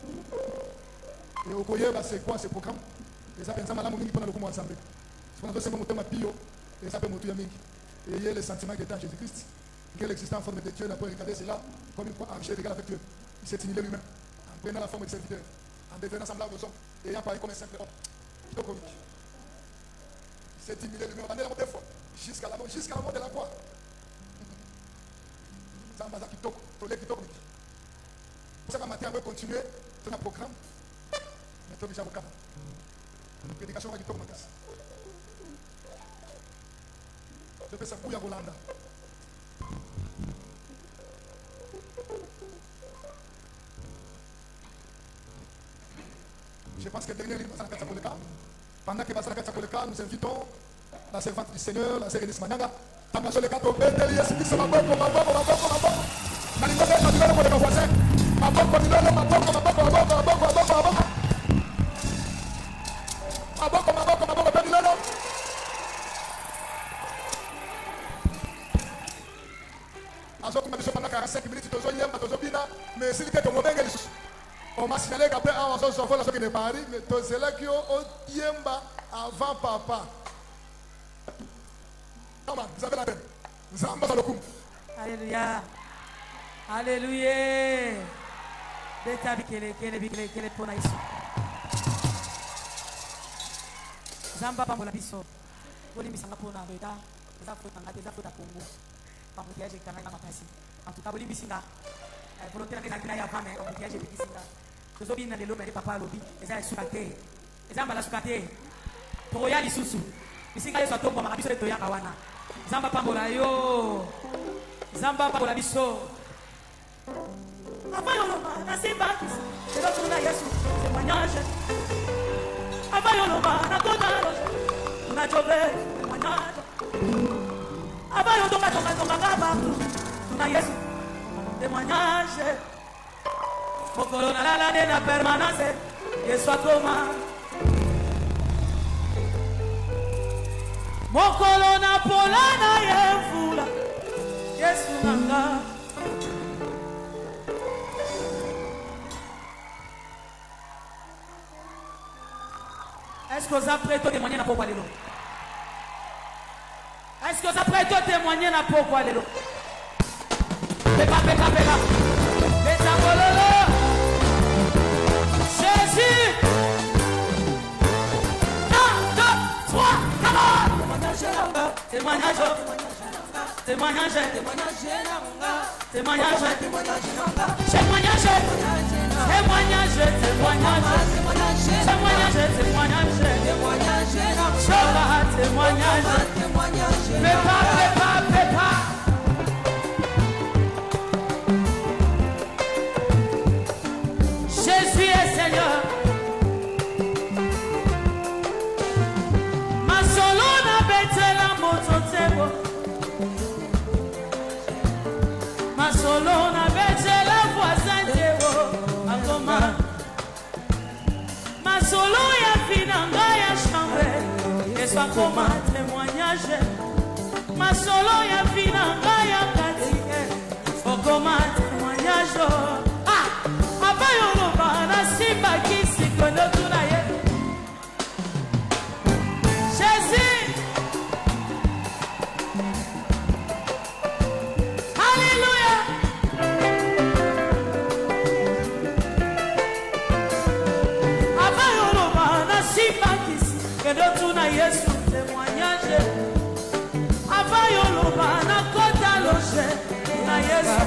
Et au Koye, c'est quoi ce programme? Et ça, c'est un malade qui peut nous ensemble. C'est pour ça que nous avons et ça peut nous tuer. Et il y a le sentiment qui est en Jésus-Christ. Qu'il existe en forme de Dieu, on peut regarder cela comme une fois archer égal avec Dieu. Il s'est humilié lui-même. En prenant la forme de serviteur. En devenant semblable aux hommes. Et ayant parlé comme un simple homme. Plutôt comique. Il s'est humilié lui-même. On a des fois. Jusqu'à la mort de la croix. Ça m'a dit pour ça que matin on va continuer sur un programme. Mais tu déjà au cap. Prédication va du tour magas. Je fais ça pour Yolanda. Je pense que le dernier livre, pendant que Basala Katsakoleka, nous invitons la servante du Seigneur, la sœur Elis Manyanga. Tamasole Kato Bendeli, Yesu Maboko. Malingobe, Malingobe pour les voisins. Maboko. Bendilolo. Azoku Mabiso pendant 45 minutes, mais s'il était au mauvais, on m'a signalé qu'après, on s'en sort, on n'est pas mais c'est là qu'il y a un tiemba avant papa. Non, vous avez la peine. Zamba Salokum. Alléluia. Alléluia. Beta bikele pona iso. Zamba pambola biso. Boli misanga pona beta. Za fota Congo. Pambola je kana makasi. En tout cas boli bisinga. Volontaire que na ya femme, on dit je bisinga. Tozobi na lelo mais papa lobi. Eza sukate. Eza mbala sukate. Toya lisusu. Bisinga yeso atomba makabiso leto ya kawana. Zamba pambola yo. Zamba pambola biso. Abayoloba na simba. C'est notre na Yesu. Témoignage. Abayoloba na kona. Na jove. Témoignage. Abayoloba tonga ngaba. Na Yesu. Témoignage. Mokolo na la na permanence. Yesu akoma. Mokolo na polana yevula Yesu nanga. Est-ce que vous êtes prêts à témoigner na pourquoi lelo? Est-ce que vous êtes prêts à témoigner na pourquoi lelo? Peka. Beta bololo. Jésus. 1, 2, 3, come on. Témoignage. Prépa. Jésus est Seigneur. Ma solo na betela mototebo. Ma solo na betela voisin tebo. Akoma. Ma solo ya finanga ya chambre. Et soit comme un témoignage. Ma solo ya finanga ya kati. Faut comme un témoignage. Jésus. Alléluia. Abayoloba na simbakisi que tuna Yesu témoignage. Abayoloba na kota loge na Yesu.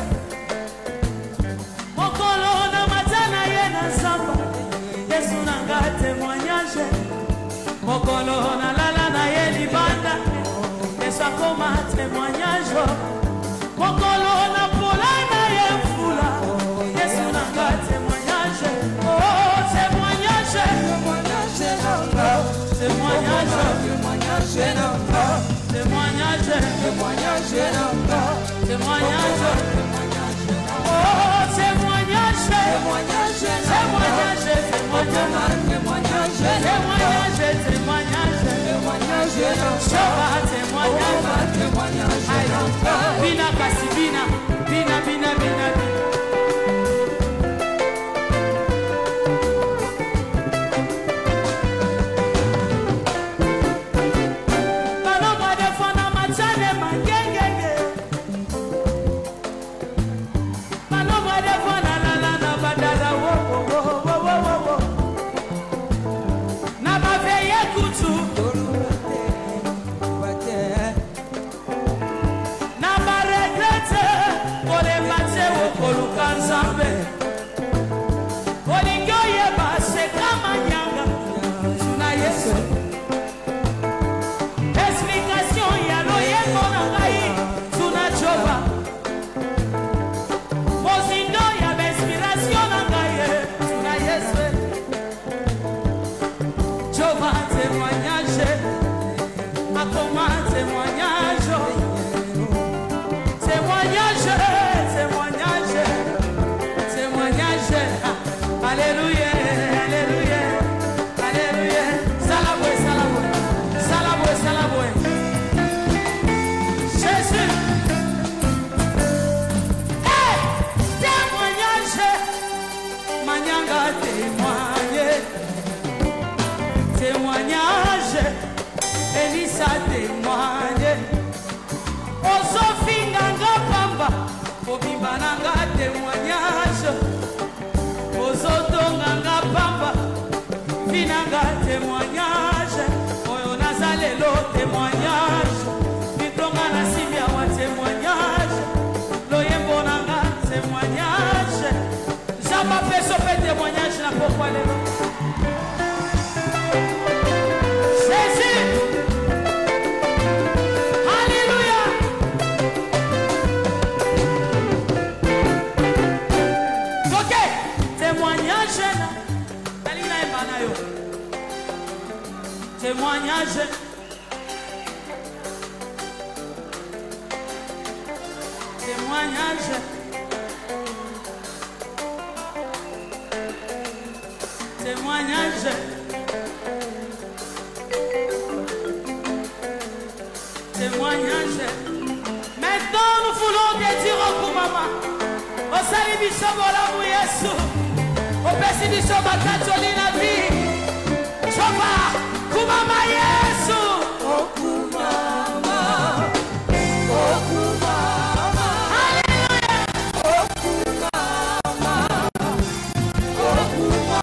Mokolo na matana yena samba Yesu nanga témoignage. Mokolo na lala na yeli banda Yesu akoma témoignage. Mokolo na pola na yefula Yesu nanga témoignage. Oh témoignage. Bina kasi bina. témoignage. Mitonga na simia wa témoignage. Loyembo nanga témoignage. Jamba peso pe témoignage na pourquoi les Jésus. Alléluia. Ok, témoignage na Alina Ebanayo. Témoignage. Témoignage. Témoignage. Témoignage. Maintenant nous voulons te dire au Kumama. Au salut Bishop Olamu Yesu. Au Pessi Bishop Bakatolina vie. Chova. Kumama Yesu. Oh Kumama. Oh Kumama. Alléluia. Oh Kumama. Oh Kumama.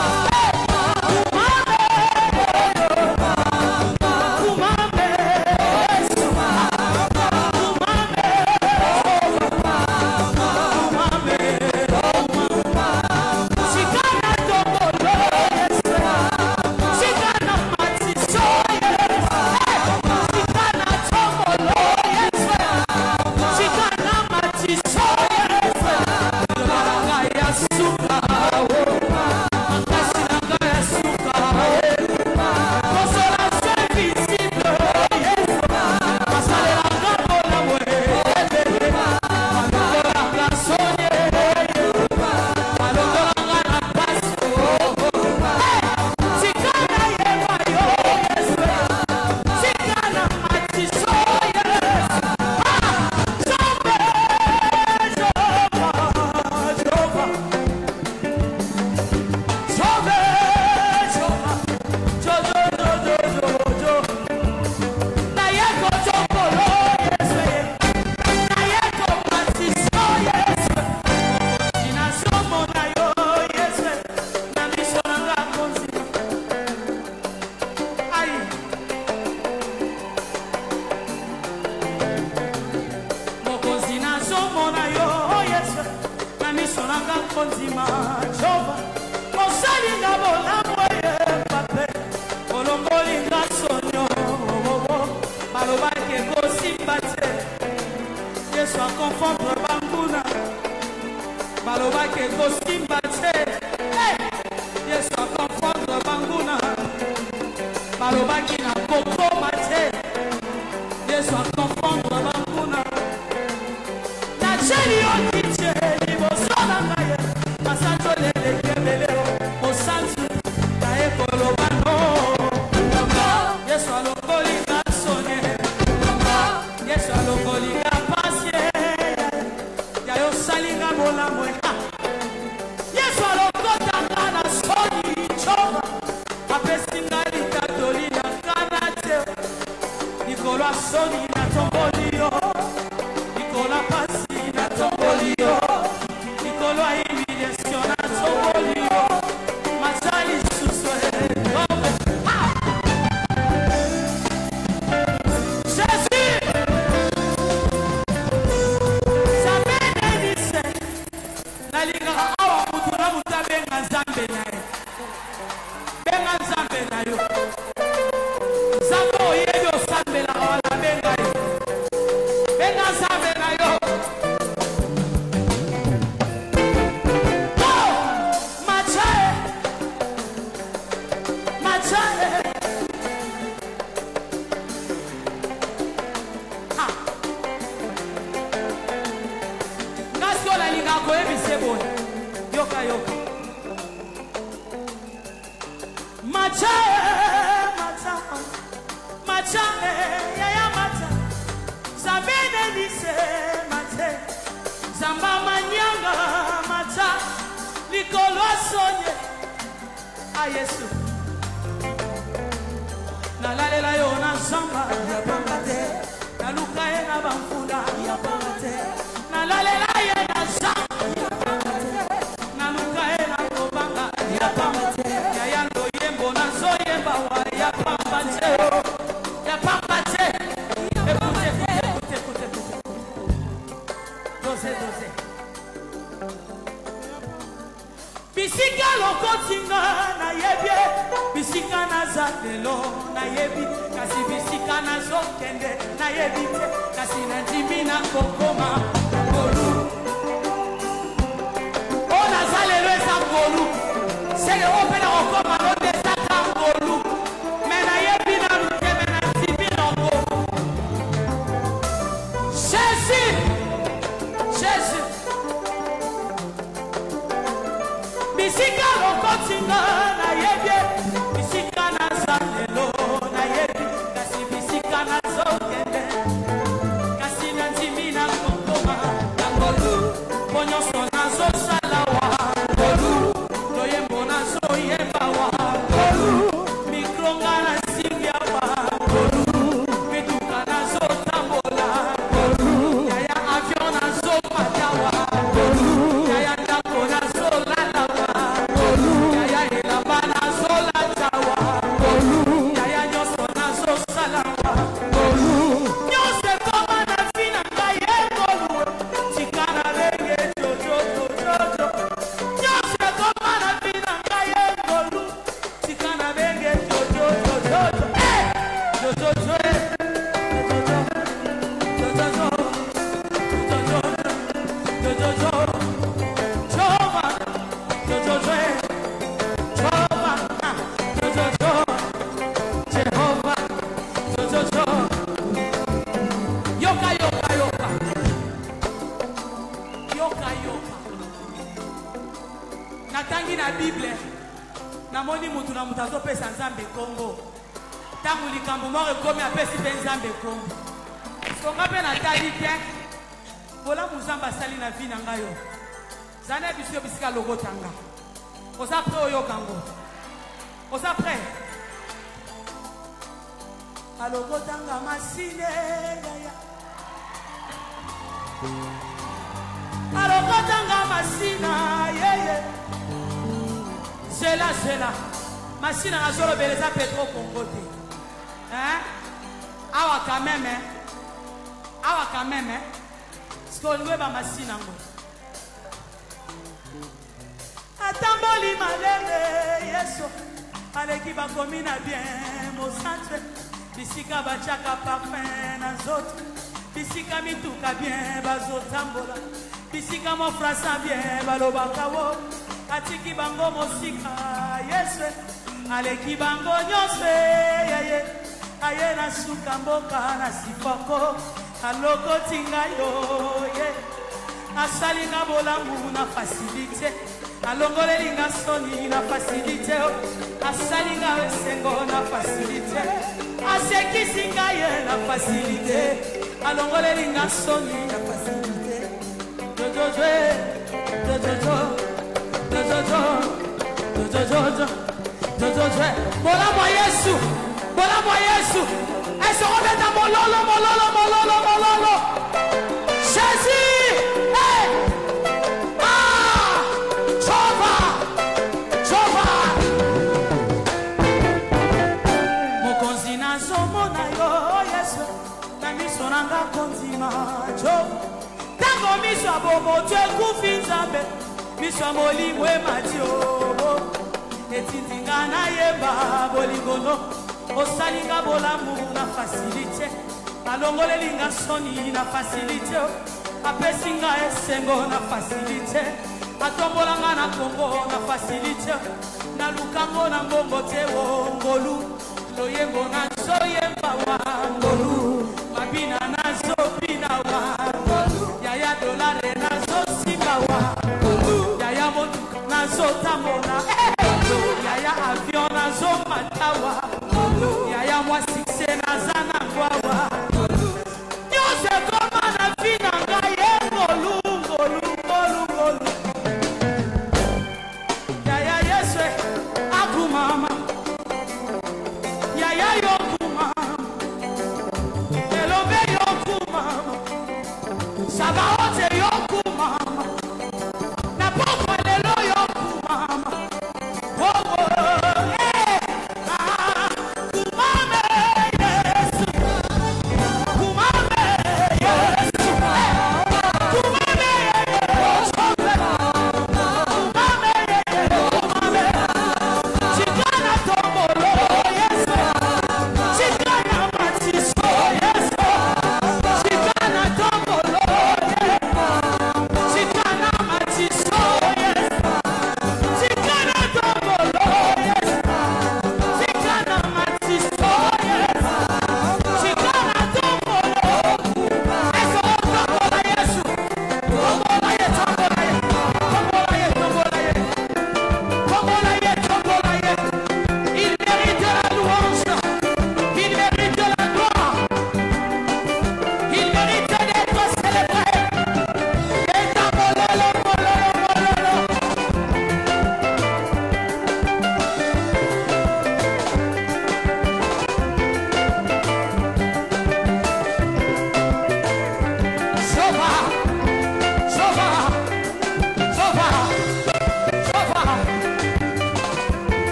lelo nayebi kasi bisika nazokende nayebi te kasi nandimi nakokoma ngolu o naza lelo eza ngolu seke o mpe na kokoma lote ezaka ngolu me nayebi nanu te me nandimi nango Jésus bisika lokotinga nayebi bisika nazalelo nayebi kasi bisika nazokende kasi nandimi na kokoma na ngolu mpo nyonso nazosala wa ngolu loyembo nazoyemba wa ngolu mikronga nasimbi awa ngolu mituka nazotambola ngolu yaya avion nazomata wa ngolu yaya ndako nazolala wa ngolu yaya elamba nazolata wa ngolu yaya nyonso nazosala wa ngolu nyonso ekoma na vi na ngai engolu tika na lenge jojojojojo nyonso ekoma na vi na ngai engolu tika na lenge jojojojojo jojojo natangi na Bible namoni mutu na mutu azopesa Nzambe Kongo ntango likambo moko ekomi apesi mpe Nzambe Kongo songa mpe natali te bolamu Nzambe asali na vi na ngai yo zana biso yo bisika lokotanga oza pre oyoka ngo oza pre alokotanga masine yaya alokotanga masina yeye zela masina nazolobeleza Petro Kongo te awa quand même sikolingo ba masina ngo atamboli malele yeso aleki bakomi na bien mosantre bisika bachaka parfum na nzoto bisika mituka bien bazotambola bisika mofrasa bien balobaka wo atiki bango mosika yesu aleki bango nyonso yaye aye na suka mboka na sifoko alokoti ngai yo ye asali nga bolamu na fasilite alongoleli nga soni na fasilite asali nga esengo na fasilite asekisi ngai ye na fasilite alongoleli nga soni na fasilite bolamu ya Yesu bolamu ya Yesu esorobeta mololo Jésus hey! Jova mokonzi nazomona yo Yesu na miso nanga konzima Jova tango miso abomoto ekufi Nzambe miso ya molimo emati etindinga nayeba bolingono osalinga bolamu na fasilite alongolelinga soni na fasilite apesinga esengo na fasilite atombolanga na Kongo na fasilite nalukango na mbongo te ngolu loyembo nazoyemba wa ngolu mabina nazobina wa ngolu yaya dolare nazosimba wa ngolu yaya motuka nazotambola yaya avion nazomata wa yaya mwa sikse naza na ngwawa nyonso ekoma na vi na ngai ngolu yaya Yesu akumama yaya yokumama elobe yokumama sabaote yokumama na poko lelo yokumama poko kumame Yesu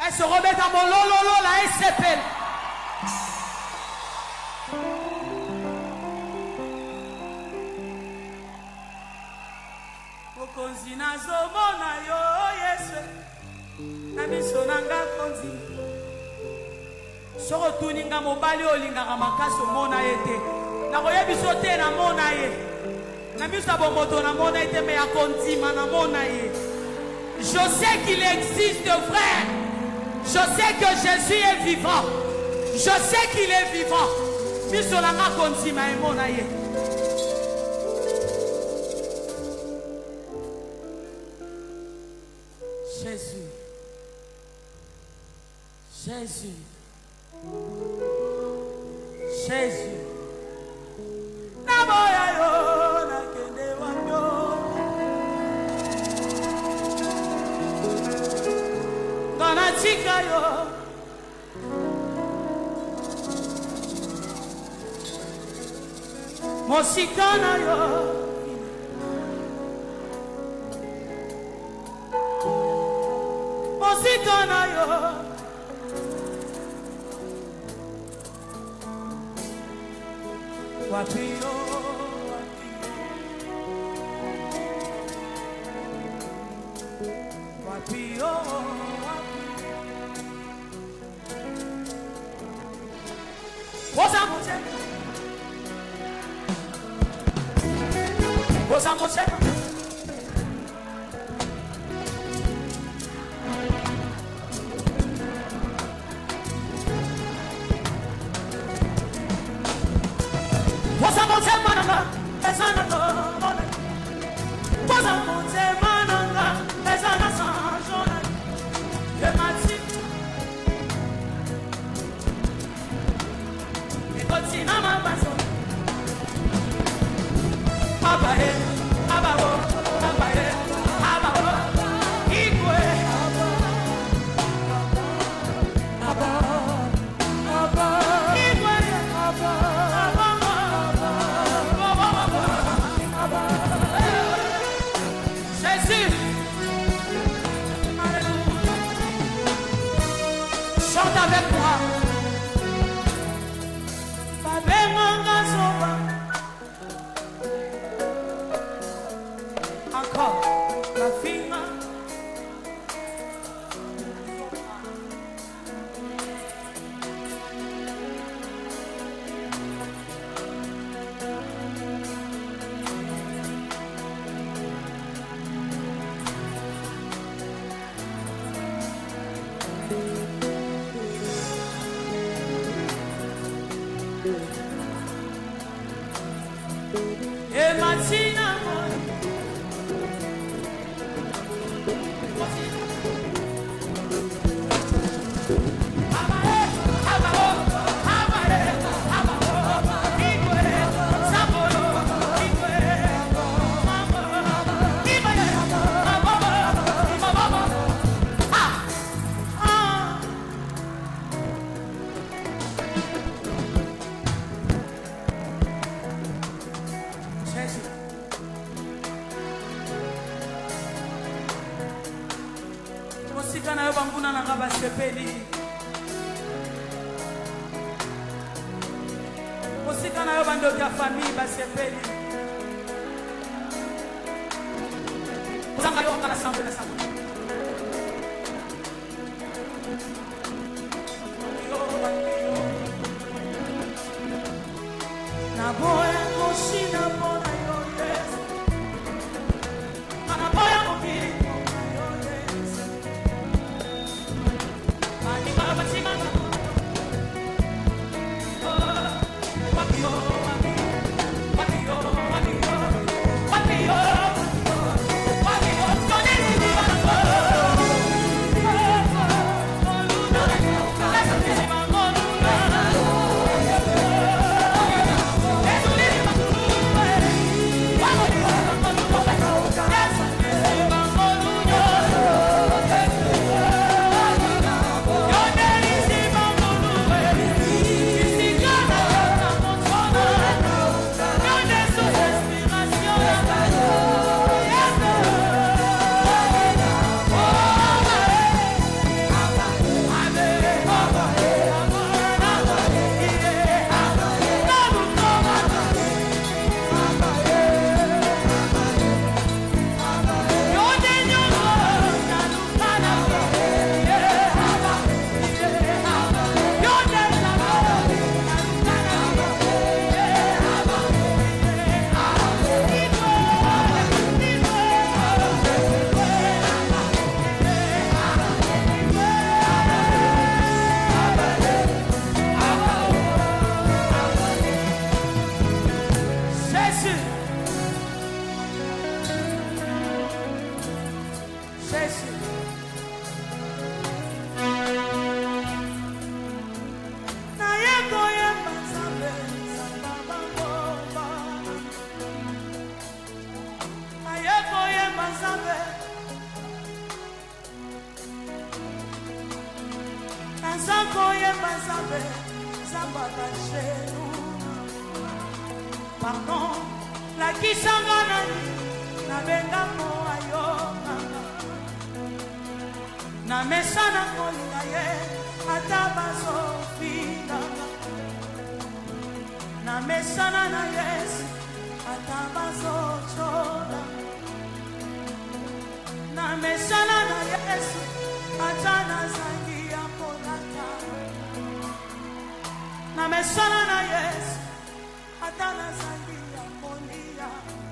Elle se remet dans mon lololo, la SCP. Okonzi nazomona yo Yesu. Na biso nanga konzi. Soko tuninga mobali olingaka makasi omona ete. Na koyebiso te na mona ye. Na biso bomoto na mona ete me ya konzima na mona ye. Je sais qu'il existe, frère. Je sais que Jésus est vivant. Je sais qu'il est vivant. Biso nanga konzima e mona ye. Jésus. Jésus. Jésus. Naboya yo na kende wanyo. Gana chika yo. Mosikana yo. Mosikana yo. Wapio, wapio, wapio. Posa moche, posa moche. Posa moche mananga, esana tone. Posa moche mananga, esana sanjona. Yemati. Ekoti na mabaso. Abahe, ababo, abahe, ababo. Ikwe. Aba, aba, ikwe, aba, aba. Jésus, alléluia. Chante avec moi. Encore la fille. E mattina na yo banguna na nga basepeli mosika na yo bandoki ya famille basepeli ozanga yo kala sambe na sambe na boya koshina bona yo yes na boya mokili What Pardon, la kisangana na benga mo ayona na mesana kolinga ye atabazo fina na mesana na yes atabazo chola na mesana na yes atana zangi ya polata na mesana na yes atana zangi ya molia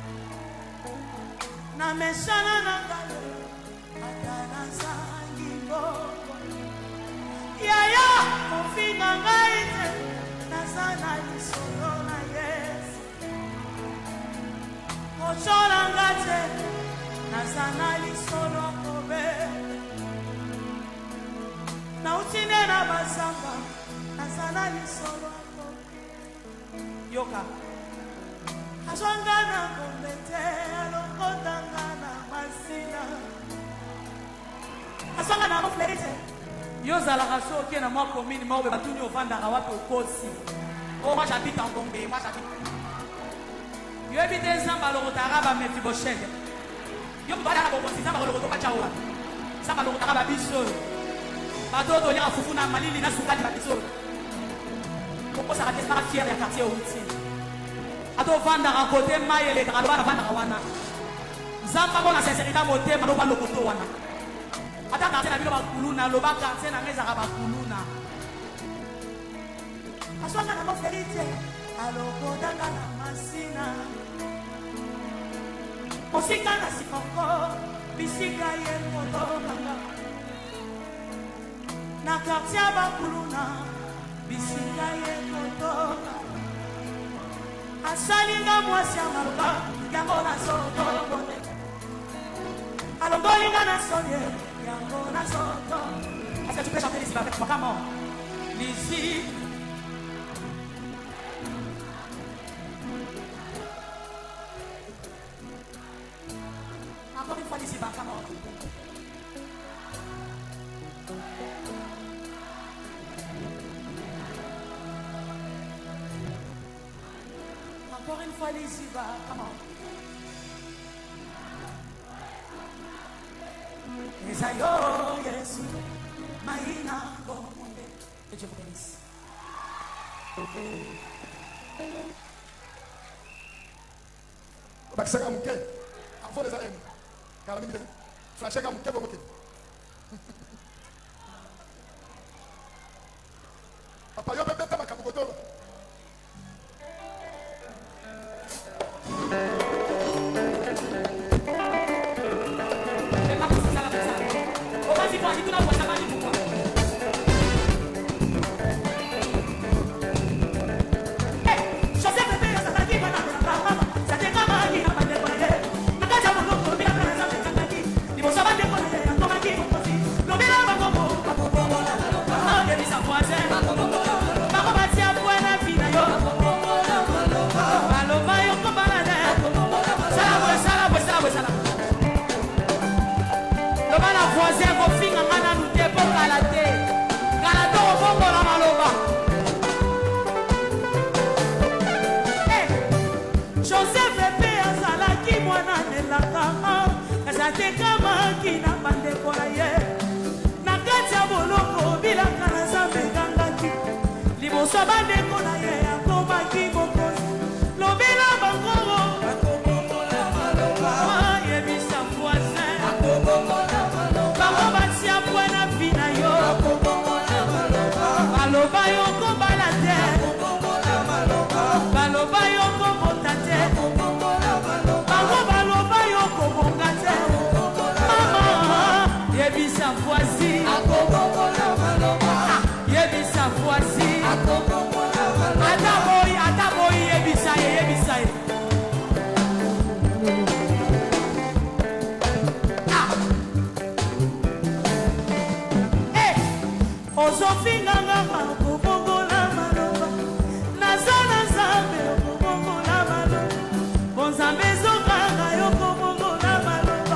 na mesana na gale atana zangi bobo yaya mofina ngaite na sana lisolo na yes ochola ngate na sana lisolo kobe na utine na basamba na sana lisolo yoka aswangana kombete alokotangana masina aswangana moflerite yozalaka soki na mwa komini maobe batuni ovandaka wapi okosi o moi j'habite en Gombe moi j'habite yoyebi te nzambe alokotaka bamefiboshete yo moto alaka bokosi nzambe alokota bacawa nzambe alokotaka babiso bato toliaka fufu na malili na sukali babiso okosaka te saka fiere ya quartier outi ato vandaka kote mai elekaka loba na vandaka wana nzambe mpona sincérité motema loba lokoto wana ata quartier na bino bakuluna loba quartier na nga ezaka bakuluna aswanga na moferite alokotaka na masina mosika na sikongo bisika ye kotokanga na quartier bakuluna bisika ye kotoka asalinga mwasi ya maluba yango na soto alongolinga na sonye yango na soto. Est-ce que tu peux chanter ici avec moi? Comment? L'ici encore une fois l'ici bas, comment? Encore une fois, les Iva, comment? Les aïeux, Yesu, Maïna, Gomonde. Que Dieu vous bénisse. Bakisaka muke, avant les arènes. Car la minute, flashaka muke, bomoke. Papa, yo bébé, t'as ma capocoto.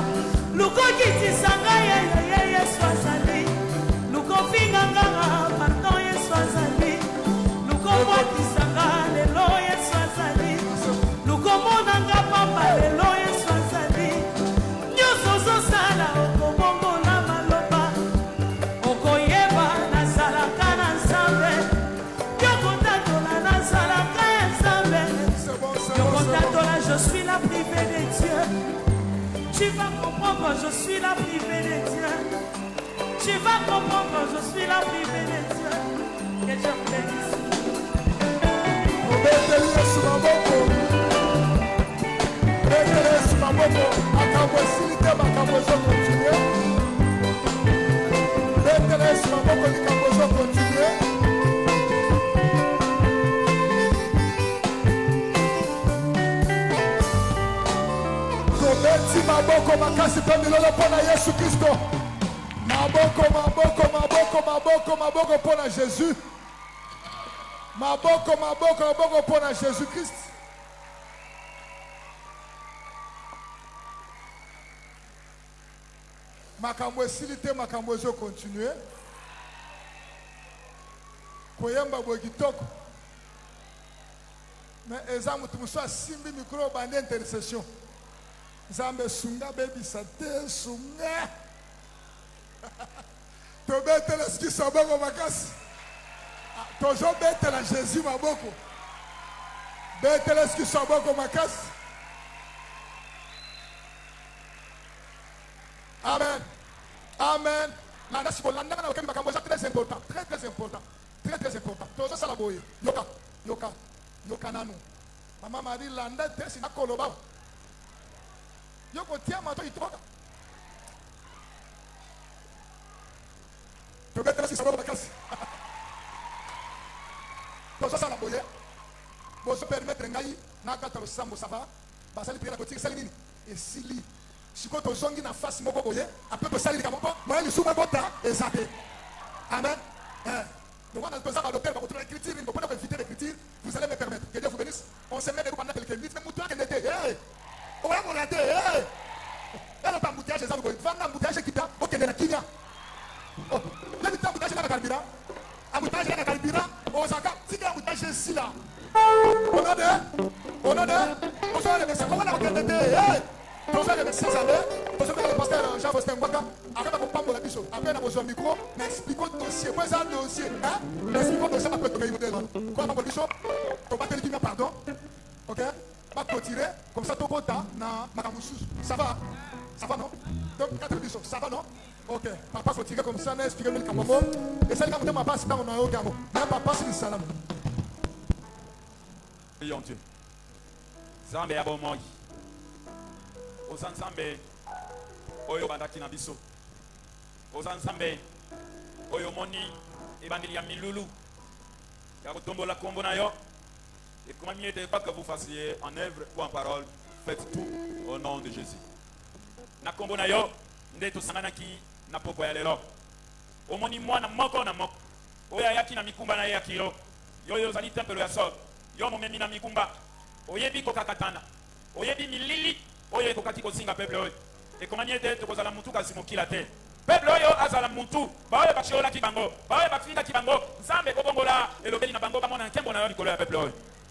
Luko kiti sanga ye Yesu azali. Luko finga nganga comprendre, je suis la privée de Dieu. Tu vas comprendre, je suis la privée de Dieu. Que Dieu me bénisse. Maboko makasi pe milolo pona Yesu Kristo. Maboko maboko maboko maboko maboko pona Jésus. Maboko maboko maboko pona Jésus Christ. Makambo esilite makambo ezo continuer. Koyemba bo kitoko. Mais ezamu tumuso simbi micro bande intercession. Zambe sunga baby sate sunga. To betela ski saboko makasi. Tozo betela Jésus maboko. Betela ski saboko makasi. Amen. Amen. Nana si bolanda na okemba kambo très important, très important. Très important. Tozo sala boye. Yoka nanu. Mama Marie landa tesi na koloba. Yoko tia mato itoka. Tu veux te laisser savoir la casse. Pour ça, ça la boye. Pour se permettre ngai na kata lo sambo sava. Basali prière côté salini et sili. Si quand on zongi na face moko boye, après to salini kamoko, moi ni suma bota ezate. Amen. Donc on a besoin d'adopter par contre l'écriture, on peut pas éviter l'écriture. Vous allez me permettre que Dieu vous bénisse. On se met de pendant quelques minutes, même toi qui n'était. On va mon raté. Elle pas embouteillage les amis. Va embouteillage qui t'a OK de la kinya. Oh, là tu embouteillage dans carburant. Embouteillage dans carburant. On s'en cap. Si tu embouteillage ici là. On a deux. On a le message. Comment on a regardé Bonjour les messieurs amis. Bonjour le pasteur Jean-Faustin Mbaka. Après on parle de la biso. Après on a besoin de micro. Mais expliquons le dossier. Quoi ça le dossier hein? Expliquons le dossier après tu modèle. Quoi on a biso? Tu vas te dire pardon. OK? Pas clôturer comme ça tout content na makamusu. Ça va non? Donc quatre biso, ça va non? OK. Papa faut tirer comme ça, expliquer le kamamo. Et ça quand on passe dans on a au gamo. Même papa c'est salam. Prions Dieu. Zambe abo moi. Osansambe oyo bandaki na biso. Osansambe oyo moni ebandeli ya milulu. Ya kotombola kombo na yo. Et comment mieux pas que vous fassiez en œuvre ou en parole, faites tout au nom de Jésus. Na kombo na yo nde to sanana ki na poko ya lelo. Omoni mwana moko na moko. Oya yaki na mikumba na yakilo. Yo yo zali tempelo ya sol. Yo momemi na mikumba. Oyebi kokakatana. Oyebi milili. Oye kokati kosinga peuple oyo. Et comment mieux to kozala mutu kasi mokila te. Peuple oyo azala mutu. Ba oyo bakiola ki bango. Ba oyo bafinga ki bango. Nzambe kobongola elobeli na bango bamona nkembo na yo likolo ya peuple oyo.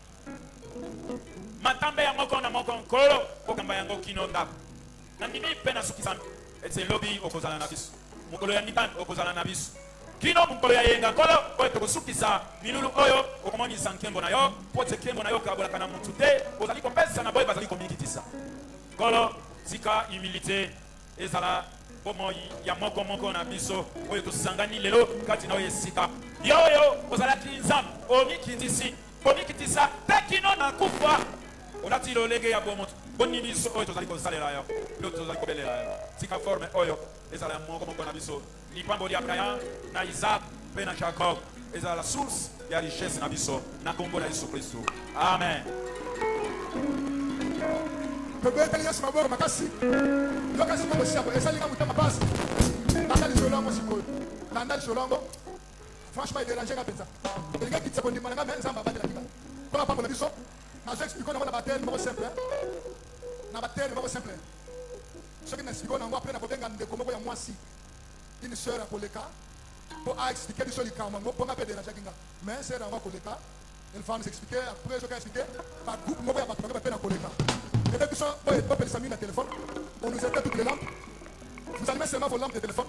Matambe ya moko na moko nkolo kokamba yango kino ndako na nini pe na suki zambi ete lobi okozala na biso mokolo ya mitano okozala na biso kino mokolo ya yenga nkolo oyo tokosukisa milulu oyo okomonisa nkembo na yo po te nkembo na yo kabolaka na mutu te ozali kopesa na boye bazali komikitisa nkolo tika humilité ezala bomoi ya moko na biso oyo tosangani lelo kati na oyo esika yoyo ozalaki nzambe omikitisi komikitisa tekino na kufa onati lolege ya bomoto boni biso oyo tozali kosalela yo lo tozali kobelela yo tika forme oyo ezala moko na biso lipambo ya Abraham na Isaac pe na Jacob ezala la source ya richesse na biso na kombo na Yesu Kristo amen. Bebe Yesu maboko makasi lokasi kwa siapo ezali kama mtama pasi ndali solongo sikoyo ndali solongo franchement il dérange ka pensa les gars qui te condamnent nga mais nzamba batela kika pour pas pour la biso na je explique na bataille moko simple na bataille moko simple ce qui m'explique na ngwa après na kobenga ndeko moko ya mwasi une sœur à koleka pour expliquer biso likama ngo pour ngapé dérange kinga mais c'est na ngwa koleka elle va nous expliquer après je vais expliquer par groupe moko ya bato ngapé na koleka et puis ça on peut appeler ça na téléphone on nous éteint toutes les lampes vous allumez seulement vos lampes de téléphone.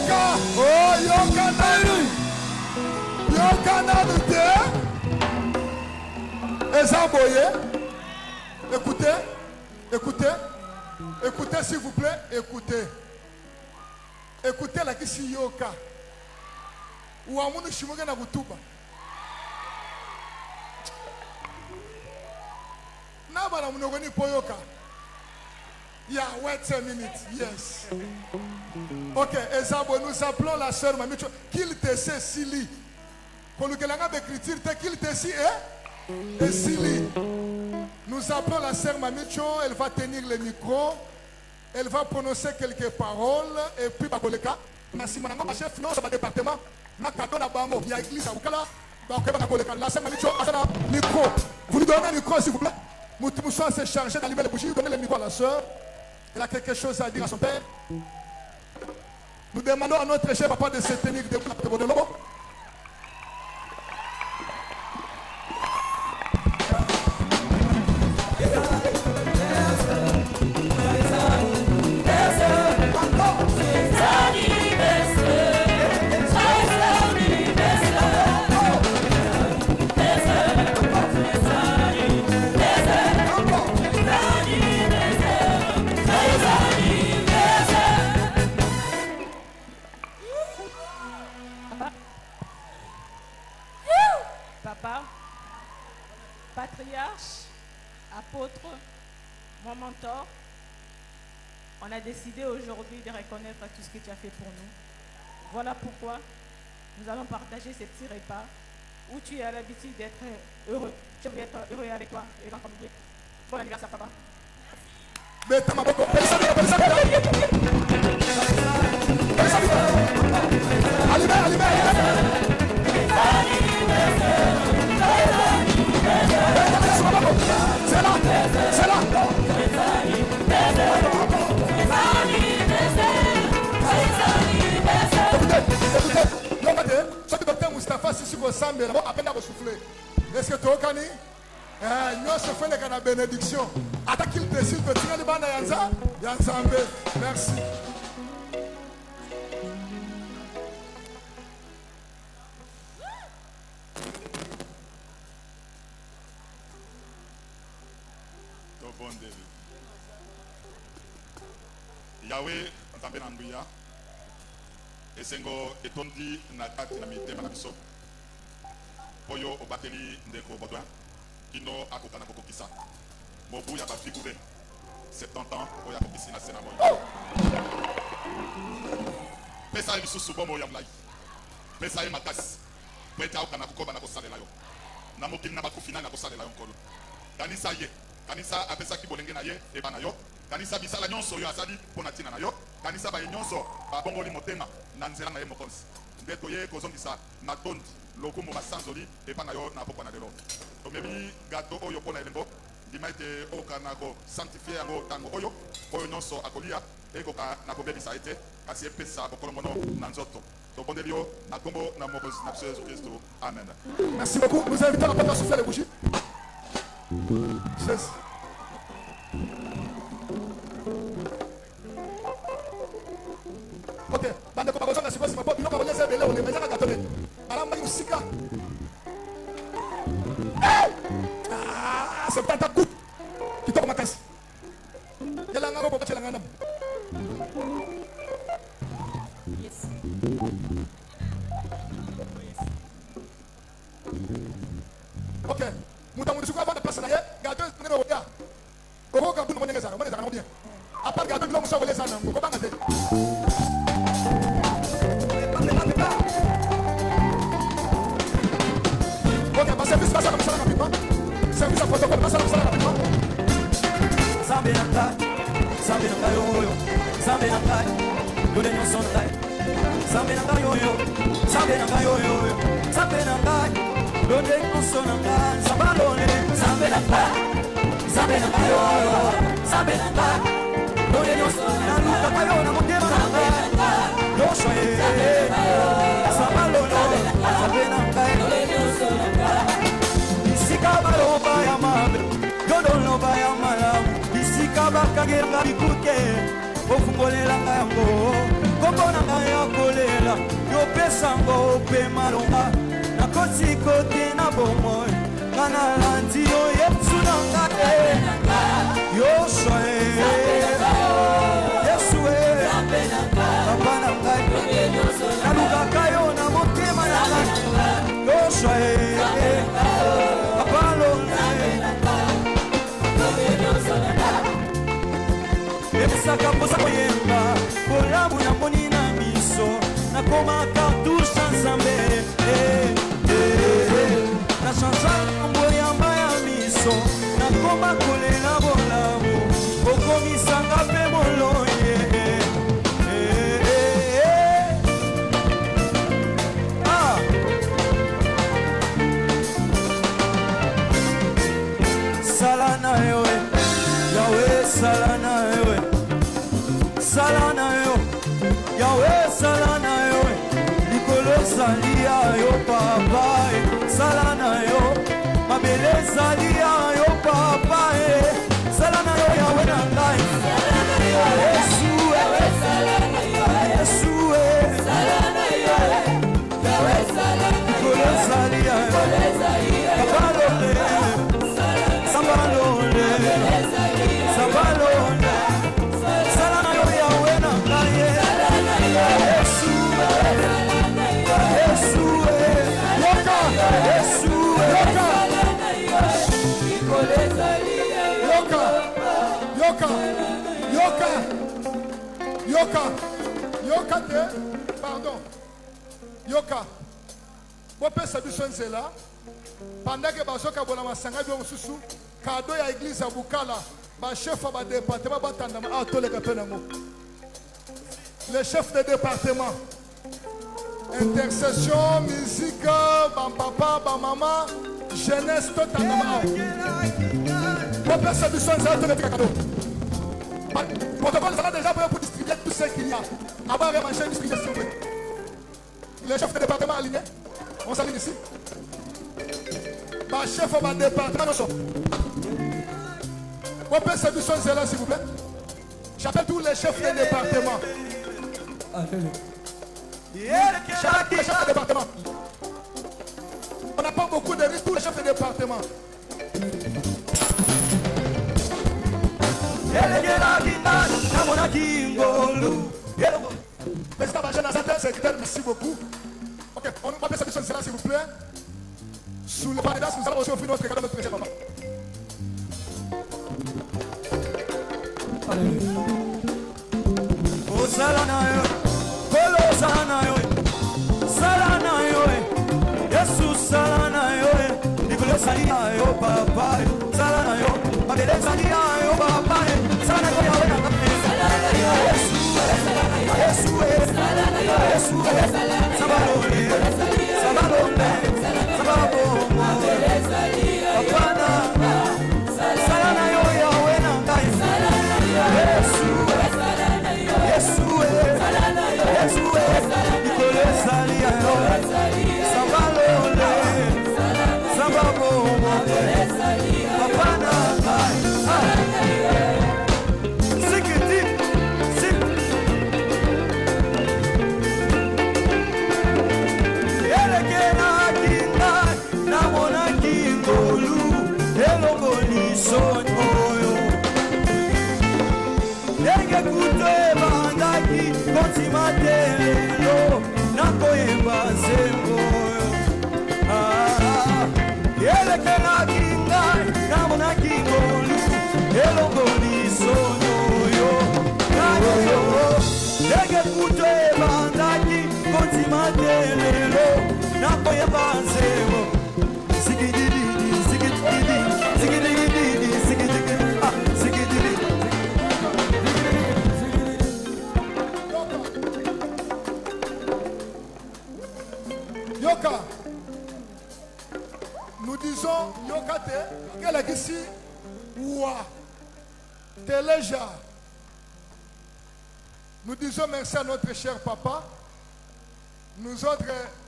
Yoka, oh Yoka Nanu, Yoka Nanu te. Ezamboye, écoutez, écoutez, écoutez s'il vous plaît, écoutez. Écoutez la kisi Yoka. Ou amunu shimoga na butuba. Nabana munogoni poyoka. Yeah, wait a minute. Yes. Ok, Ezabo, nous appelons la sœur Mamicho. Qu'il te sait Sili. Pour le Kelanga d'écriture, qu'il te sait, et Sili. Nous appelons la sœur Mamicho. Elle va tenir le micro. Elle va prononcer quelques paroles. Et puis, Bakoleka. Merci, madame. Chef, non, c'est le département. Il y a l'église à Oukala. La sœur Mamicho, micro. Vous lui donnez un micro, s'il vous plaît. Moutoussa s'est chargé d'allumer les bougies. Vous donnez le micro à la sœur. Elle a quelque chose à dire à son père. Nous demandons à notre chef papa de se tenir debout de l'eau. Patriarche, apôtre, mon mentor, on a décidé aujourd'hui de reconnaître tout ce que tu as fait pour nous. Voilà pourquoi nous allons partager ces petits repas où tu as l'habitude d'être heureux. Je veux être heureux avec toi et dans ton milieu. Bon anniversaire, papa. C'est là, c'est là. Écoutez, ce que docteur Moustapha Sissi Gossambe, à peine à souffler. Est-ce que tu as connu? Nous se fait la bénédiction. Attaque qu'il décide de tirer le banc à Yanza. Yanzambe, merci. Yahweh nzambe na nguya esengo etondi na kati na mitema na biso oyo obateli ndeko Baudouin kino akokana kokokisa mobu ya bafigure 70 ans oyo akokisi na sena moyo pesa lisusu bomo ya mlai pesa ye makasi po ete aokana kokoba na kosalela yo na mokili na bakufina na kosalela yo nkolo kanisa ye kanisa apesaki bolenge na ye eba na yo kanisa bisala nyonso yo asali mpona ntina na yo kanisa baye nyonso babongoli motema na nzela na ye mokonzi nde toye kozongisa na tondi lokumu basanzoli epa na yo na pokwa na lelo tomebi gato oyo mpona elembo ndima ete okana kosanctifie yango ntango oyo oyo nyonso akolia ekoka na kobebisa ete kasi epesa bokolongono na nzoto tobondeli yo na kombo na mokonzi na biso yesu kristo amen. Merci beaucoup. Nous invitons la papa à souffler les bougies. Yes. Ok, bande ko bakozo na sikosi mapo bino bakozo se bele on est déjà gatone. Malamba yusika. Ah, c'est pas ta coupe. Qui tombe ma casse. Yala ngaro ko bachelanga na. Yes. Ok, muta mutu kwa bande place na ye, gato ngero oya. Ko ka bunu monyenga zara, monyenga bien. A part gato bilo muso wele sana, ko banga te. Ok, service passa comme ça rapidement. Service à protocole passa comme ça rapidement. Zambe na yo, zambe na kai, dole no son kai. Zambe na kai yo, zambe na kai yo, zambe na kai, dole no son kai. Sabalone, zambe na kai yo, zambe na kai, dole no son kai. Luka kai yo na motema na kai. Yo soy, sabalone, zambe na kai, dole no son kai. Isikabalo baya mabe, godolo baya malamu. Isikabaka gerga bikuke, ofungolela yango. kombo na ngai ya kolela yopesango mpe malonga nakoti kote na bomoi nga nalandi yo yesu na ngai yoshua yesu papa na ngai nalukaka yo na motema na ngai yoshua papa longa ebisaka mposa koyemba kolamu na moni na miso nakoma kartushe nzambe na chanza nkombo ya maya miso nakoma kolela bolamu okomisanga mpe molonye sala na yo yawe sala na yo sala na yo yawe sala na yo likolo ezali ya yo papa sala na yo mabele ezali ya yo papa sala na yo yawe na ngai yesu yesu likolo ezali ya yo papa lole samba lole samba lole sala na yo yawe na ngai yesu yesu yoka yesu yoka te pardon yoka bopesa biso nzela pendant que bazoka bona masanga bio mosusu kado ya église ya bukala bachef ya badepartement batandama atoleka mpe nango le chef de département intercession musique bapapa bamama jeunesse totandama bopesa biso nzela toketika kado protocole sera déjà prêt pour distribuer tout ce qu'il y a avant de manger distribuer s'il vous plaît le chef de département aligné on s'aligne ici chef de département on peut servir son zéla s'il vous plaît. J'appelle tous les chefs de département. J'appelle tous les chefs de département. On n'a pas beaucoup de risques, tous les chefs de département. Président Bajana, secrétaire, merci beaucoup. Ok, on va passer sur cela s'il vous plaît. Sous le président, nous allons aussi offrir notre cadeau à notre président. Oh Salanayo, Kolo Salanayo, Salanayo, Jesus Salanayo, Nicolas Salanayo, Papa, Salanayo, Magdalene Salanayo, Papa, Salanayo, Salanayo, Jesus, Salanayo, Jesus, Sabalone, Sabalone, Sabalone, Apana, Salanayo, Yahweh, Nangai, Jesus. Yoka, nous disons Yokate, quelle est ici? Ouah, Téléja. Nous disons merci à notre cher papa. Nous autres,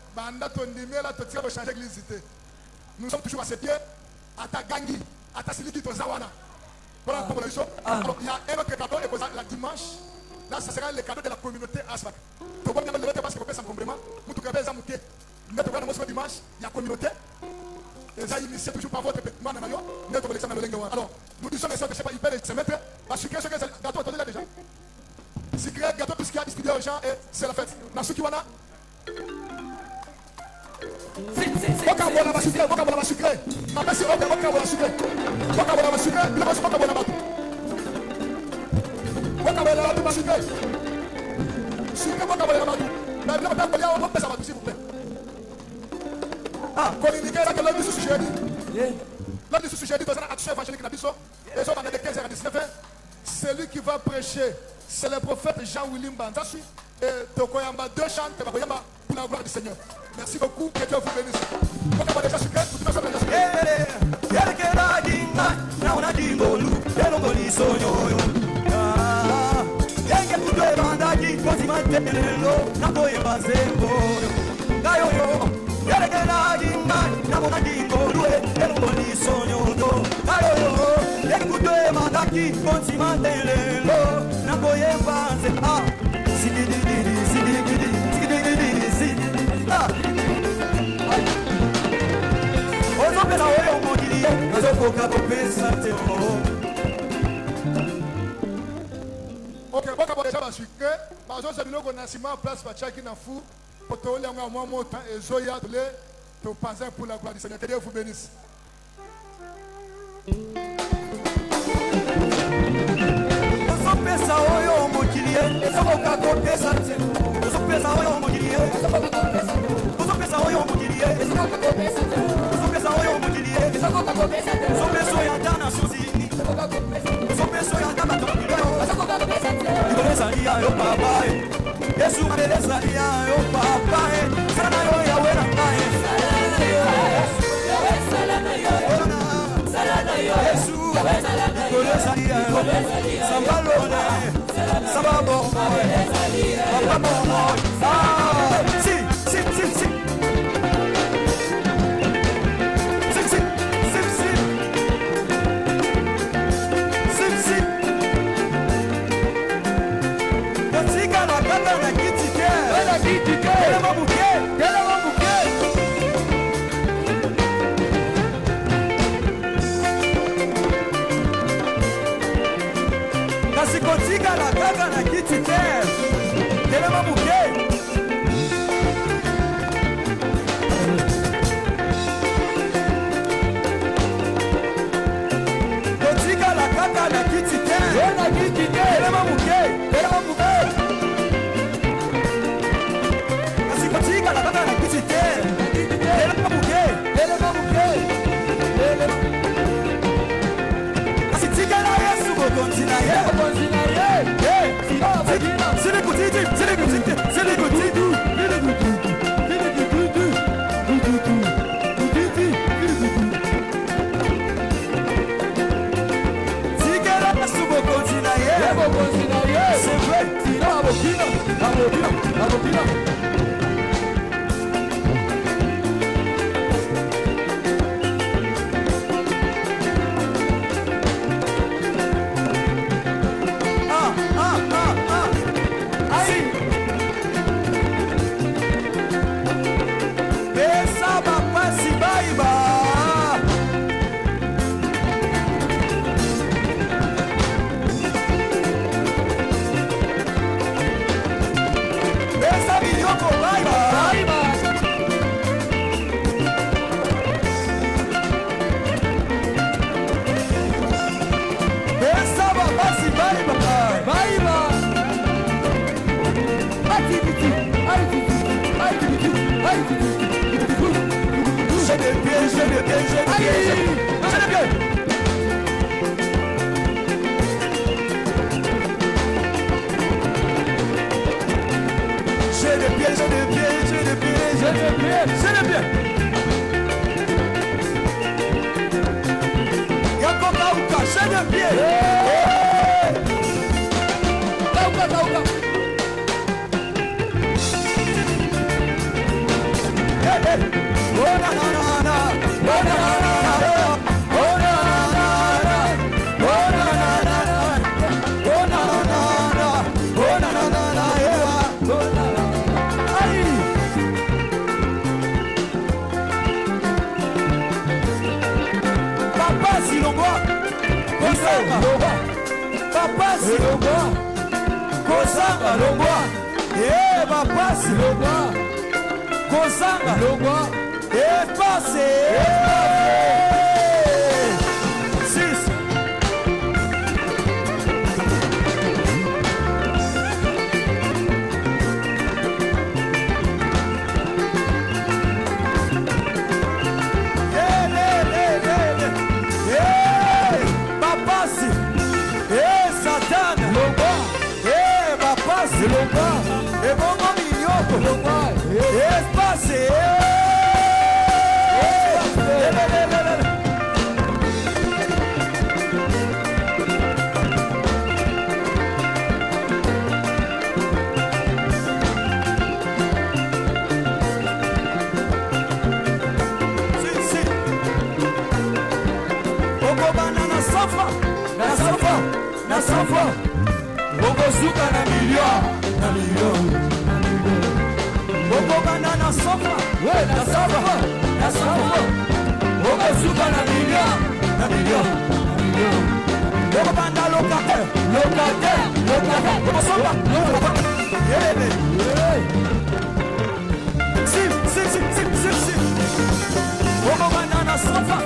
nous sommes toujours à ses pieds, à ta gangi, à ta siliki tozawana. Voilà pour les choses. Il y a un autre cadeau et la dimanche, Là, ça sera le cadeau de la communauté ASPAC. Tu vois bien le parce que c'est un complément. Nous, tout cas, nous avons dimanche, il y a la communauté. Et ça, initié toujours par votre pétement. Alors, nous disons que c'est pas hyper se mettre. Parce que ce gâteau, attendez là déjà. Si le gâteau, tout ce qu'il y a distribué aux gens, c'est la fête. Dans ce qui va là. Vocabulaire va sucrer, vocabulaire va sucrer. Ma mère, c'est vocabulaire va sucrer. Vocabulaire va sucrer, il va sucrer, vocabulaire va sucrer. Vocabulaire va sucrer. Sucrer, vocabulaire va sucrer. Mais là, on va faire ça, s'il vous plaît. Ah, communiquer là que l'homme du sujet dit. L'homme du sujet dit dans une action évangélique dans Bissau. Et ça, on a de 15h à 19h. C'est lui qui va prêcher. C'est le prophète Jean-William Bandashi. Et Tokoyamba, 2 chants, Tokoyamba, pour la gloire du Seigneur. Merci beaucoup, que Dieu vous bénisse. Pourquoi déjà sucré? Tout le monde déjà sucré. Ok, bon, quand déjà sucré, par exemple, c'est le naissement place pour chacun d'entre vous. Pour te donner un moment temps et Zoya de te passer pour la gloire du Seigneur. Que Dieu vous bénisse. longwa bapasi longwa kozanga longwa bapasi longwa kozanga longwa espace 6 C'est le bas, et bon mignon, le bas, espace. Okozuka na million, okobanda na sofa, na sofa, okozuka na million, okobanda locataire, okosoba, si, okobanda na sofa,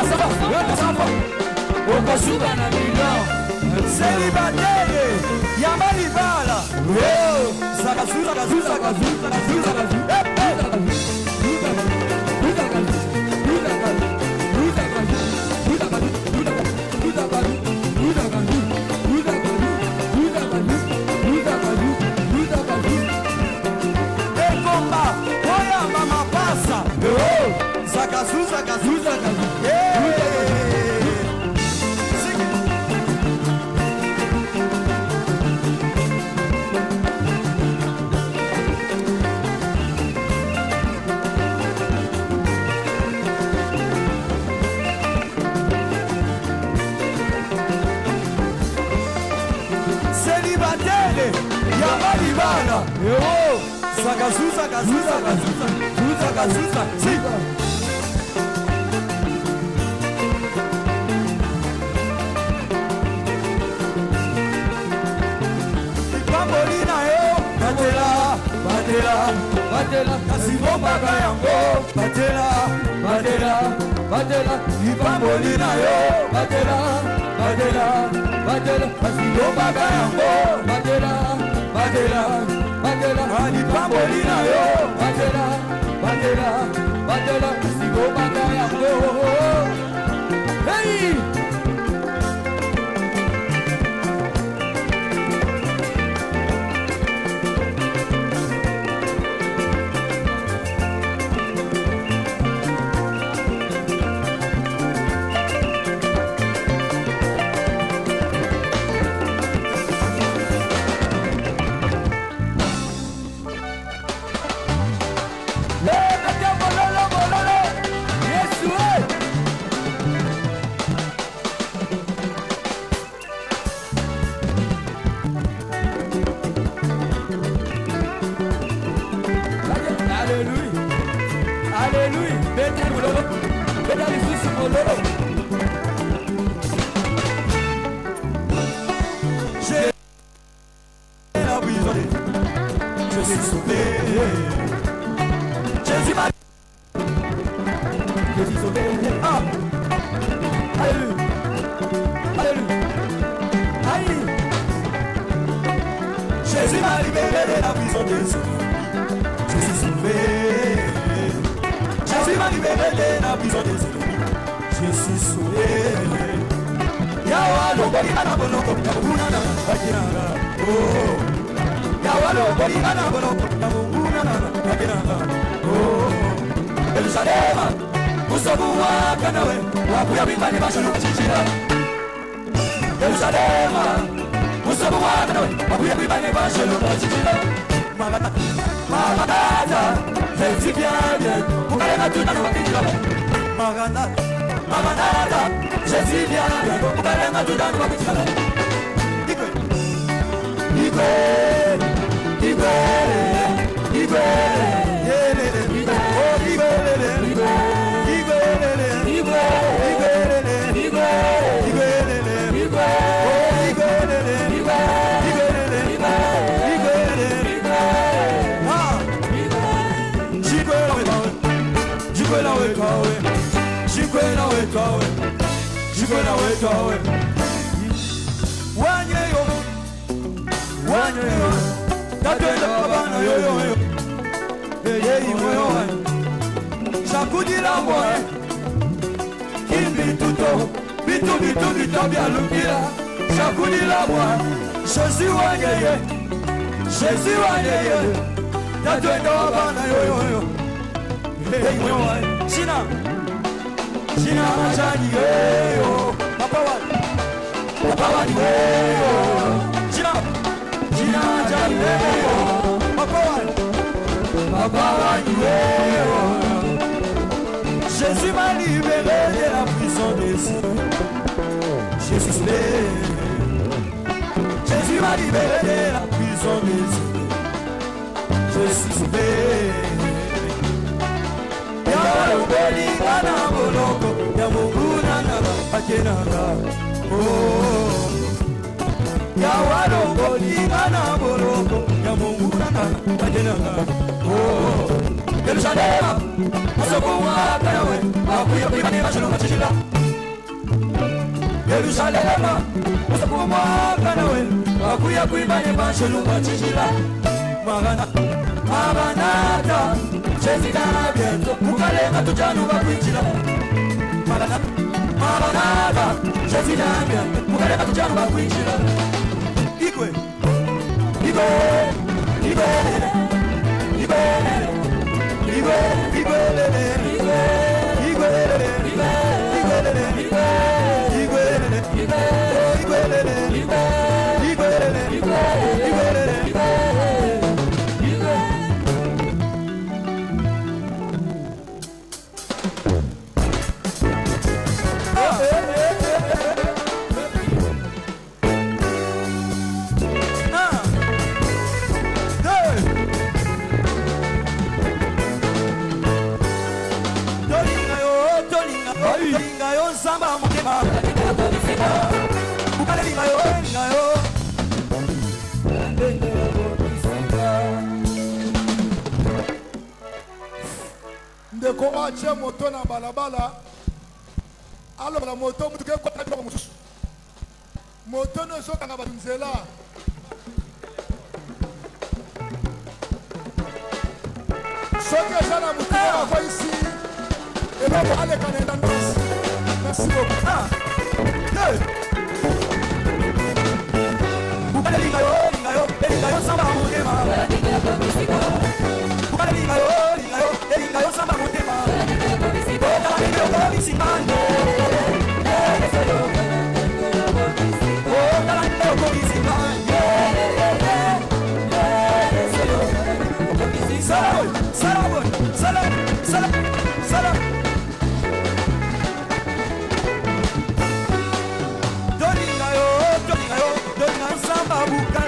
okozuka na million. Célibataire, yamba libala. Zagazu. Ekomba, oya mama passa. Zagazu. Yambalibana, Zagazu, si. Ipambolina yo, batela, Kasimo baba yango, batela, Ipambolina yo, batela, Kasimo baba yango, batela, Ipambolina yo, batela, Kasimo baba yango. Hey! Je suis sauvé. Jésus m'a dit. Je suis sauvé. Ah. Alléluia. Jésus m'a libéré de la prison de Jésus. Je suis sauvé. Jésus m'a libéré de la prison de Jésus. Je suis sauvé. Yawalo bolibana boloko kabuna bakiranga. Oh. Yawalo bolibana boloko kabuna bakiranga. Oh. Jerusalem, musobuwa kanawe, wakuya bimbani bashano kachira. Jerusalem, musobuwa kanawe, wakuya bimbani bashano kachira. Maranatha, Jésus vient, mukarema tunana wakijira. Maranatha, Jésus vient, mukarema tunana wakijira. Igwe Chikwena wetu awe Wanyeyo Wanyeyo Tatwenda kabana yoyoyo Eyeyi moyo wani Shakudila mwoye Kimbi tuto Bitu bitu bitu bialukila Shakudila mwoye Shesi wanyeye Shesi wanyeye Tatwenda kabana yoyoyo Eyeyi moyo wani Shina Shina machani yeyo Papa wani weyo Shina machani yeyo Papa wani weyo Jésus m'a libéré de la prison des cieux Jésus sauvé Jésus m'a libéré de la prison des cieux Je suis sauvé Yawa ubeli kana boloko Ya mungu nanga akenanga Oh Yawa ubeli kana boloko Ya mungu nanga akenanga Oh Yerusalema Asokuwa kawe Akuya kuibani mashulu machishila Yerusalema Asokuwa kawe Akuya kuibani mashulu machishila Magana Maranatha Jésus na bientôt Mukalenga tujanu bakwinjira Maranatha Jésus na bientôt Mukalenga tujanu bakwinjira Igwe Igwe Igwe Igwe Igwe Igwe Igwe Igwe Samba mukema Ukale lingayo Ndeko ache moto na balabala aloba la moto mutuke kota kwa mususu moto no soka nga banzela soka sana mutuka kwa ici et là on allait quand dans merci beaucoup hey Ukale lingayo samba mukema Ukale lingayo samba mukema Salam Doningayo samba buka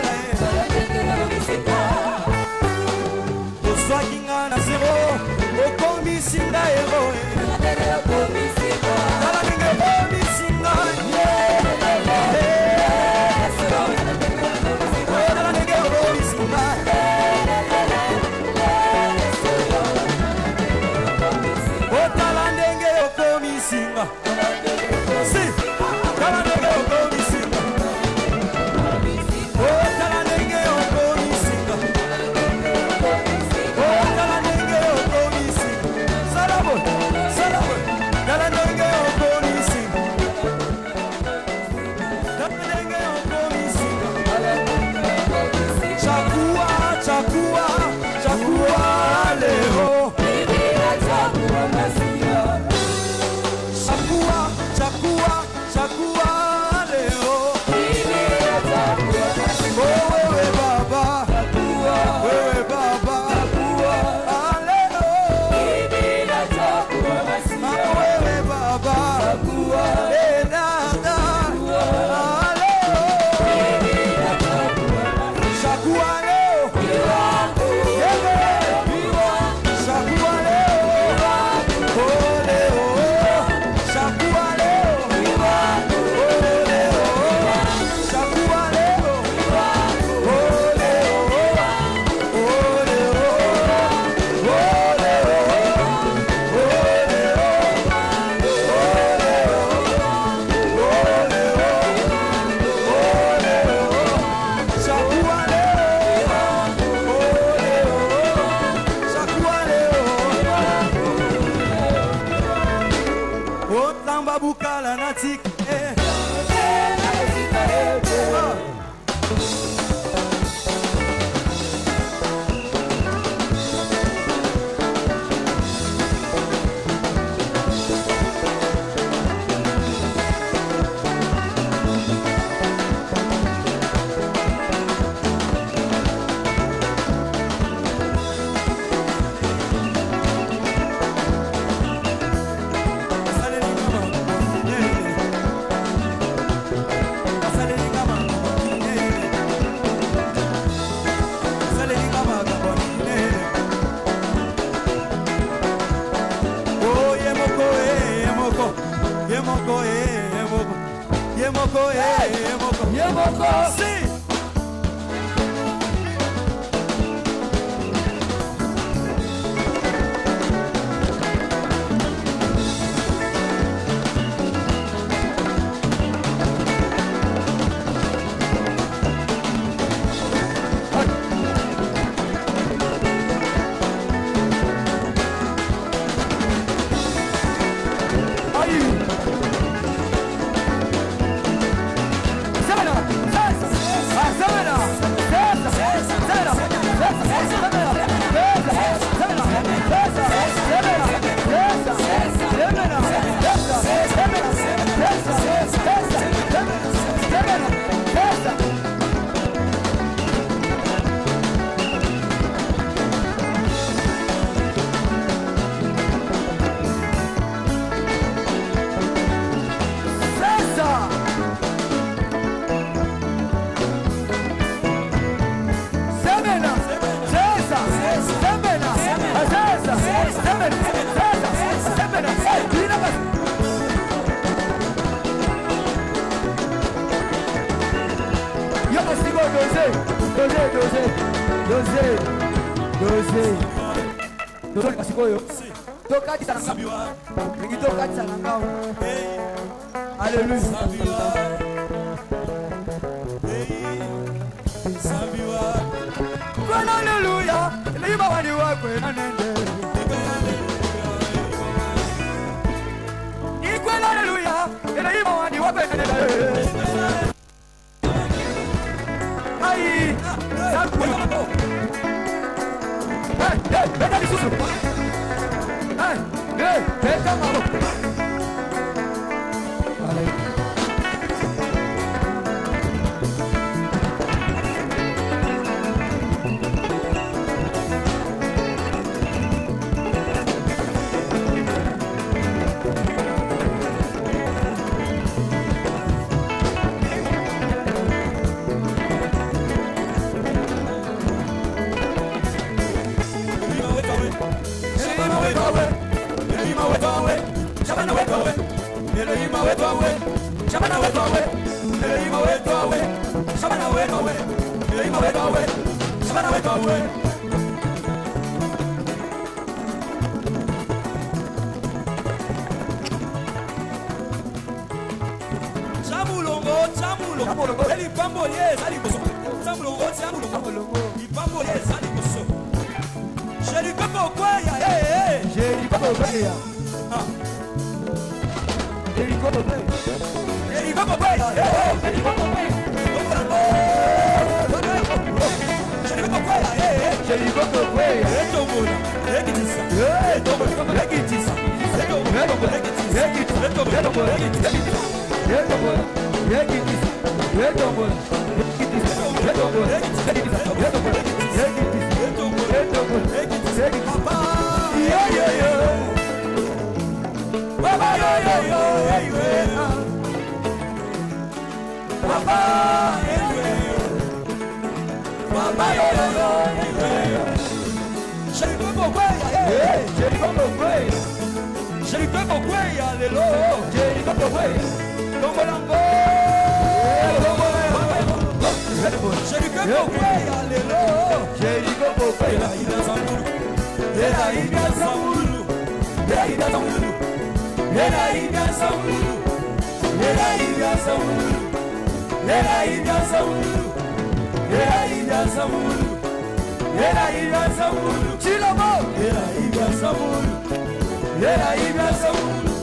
Chilamo, era Ibia Samuru,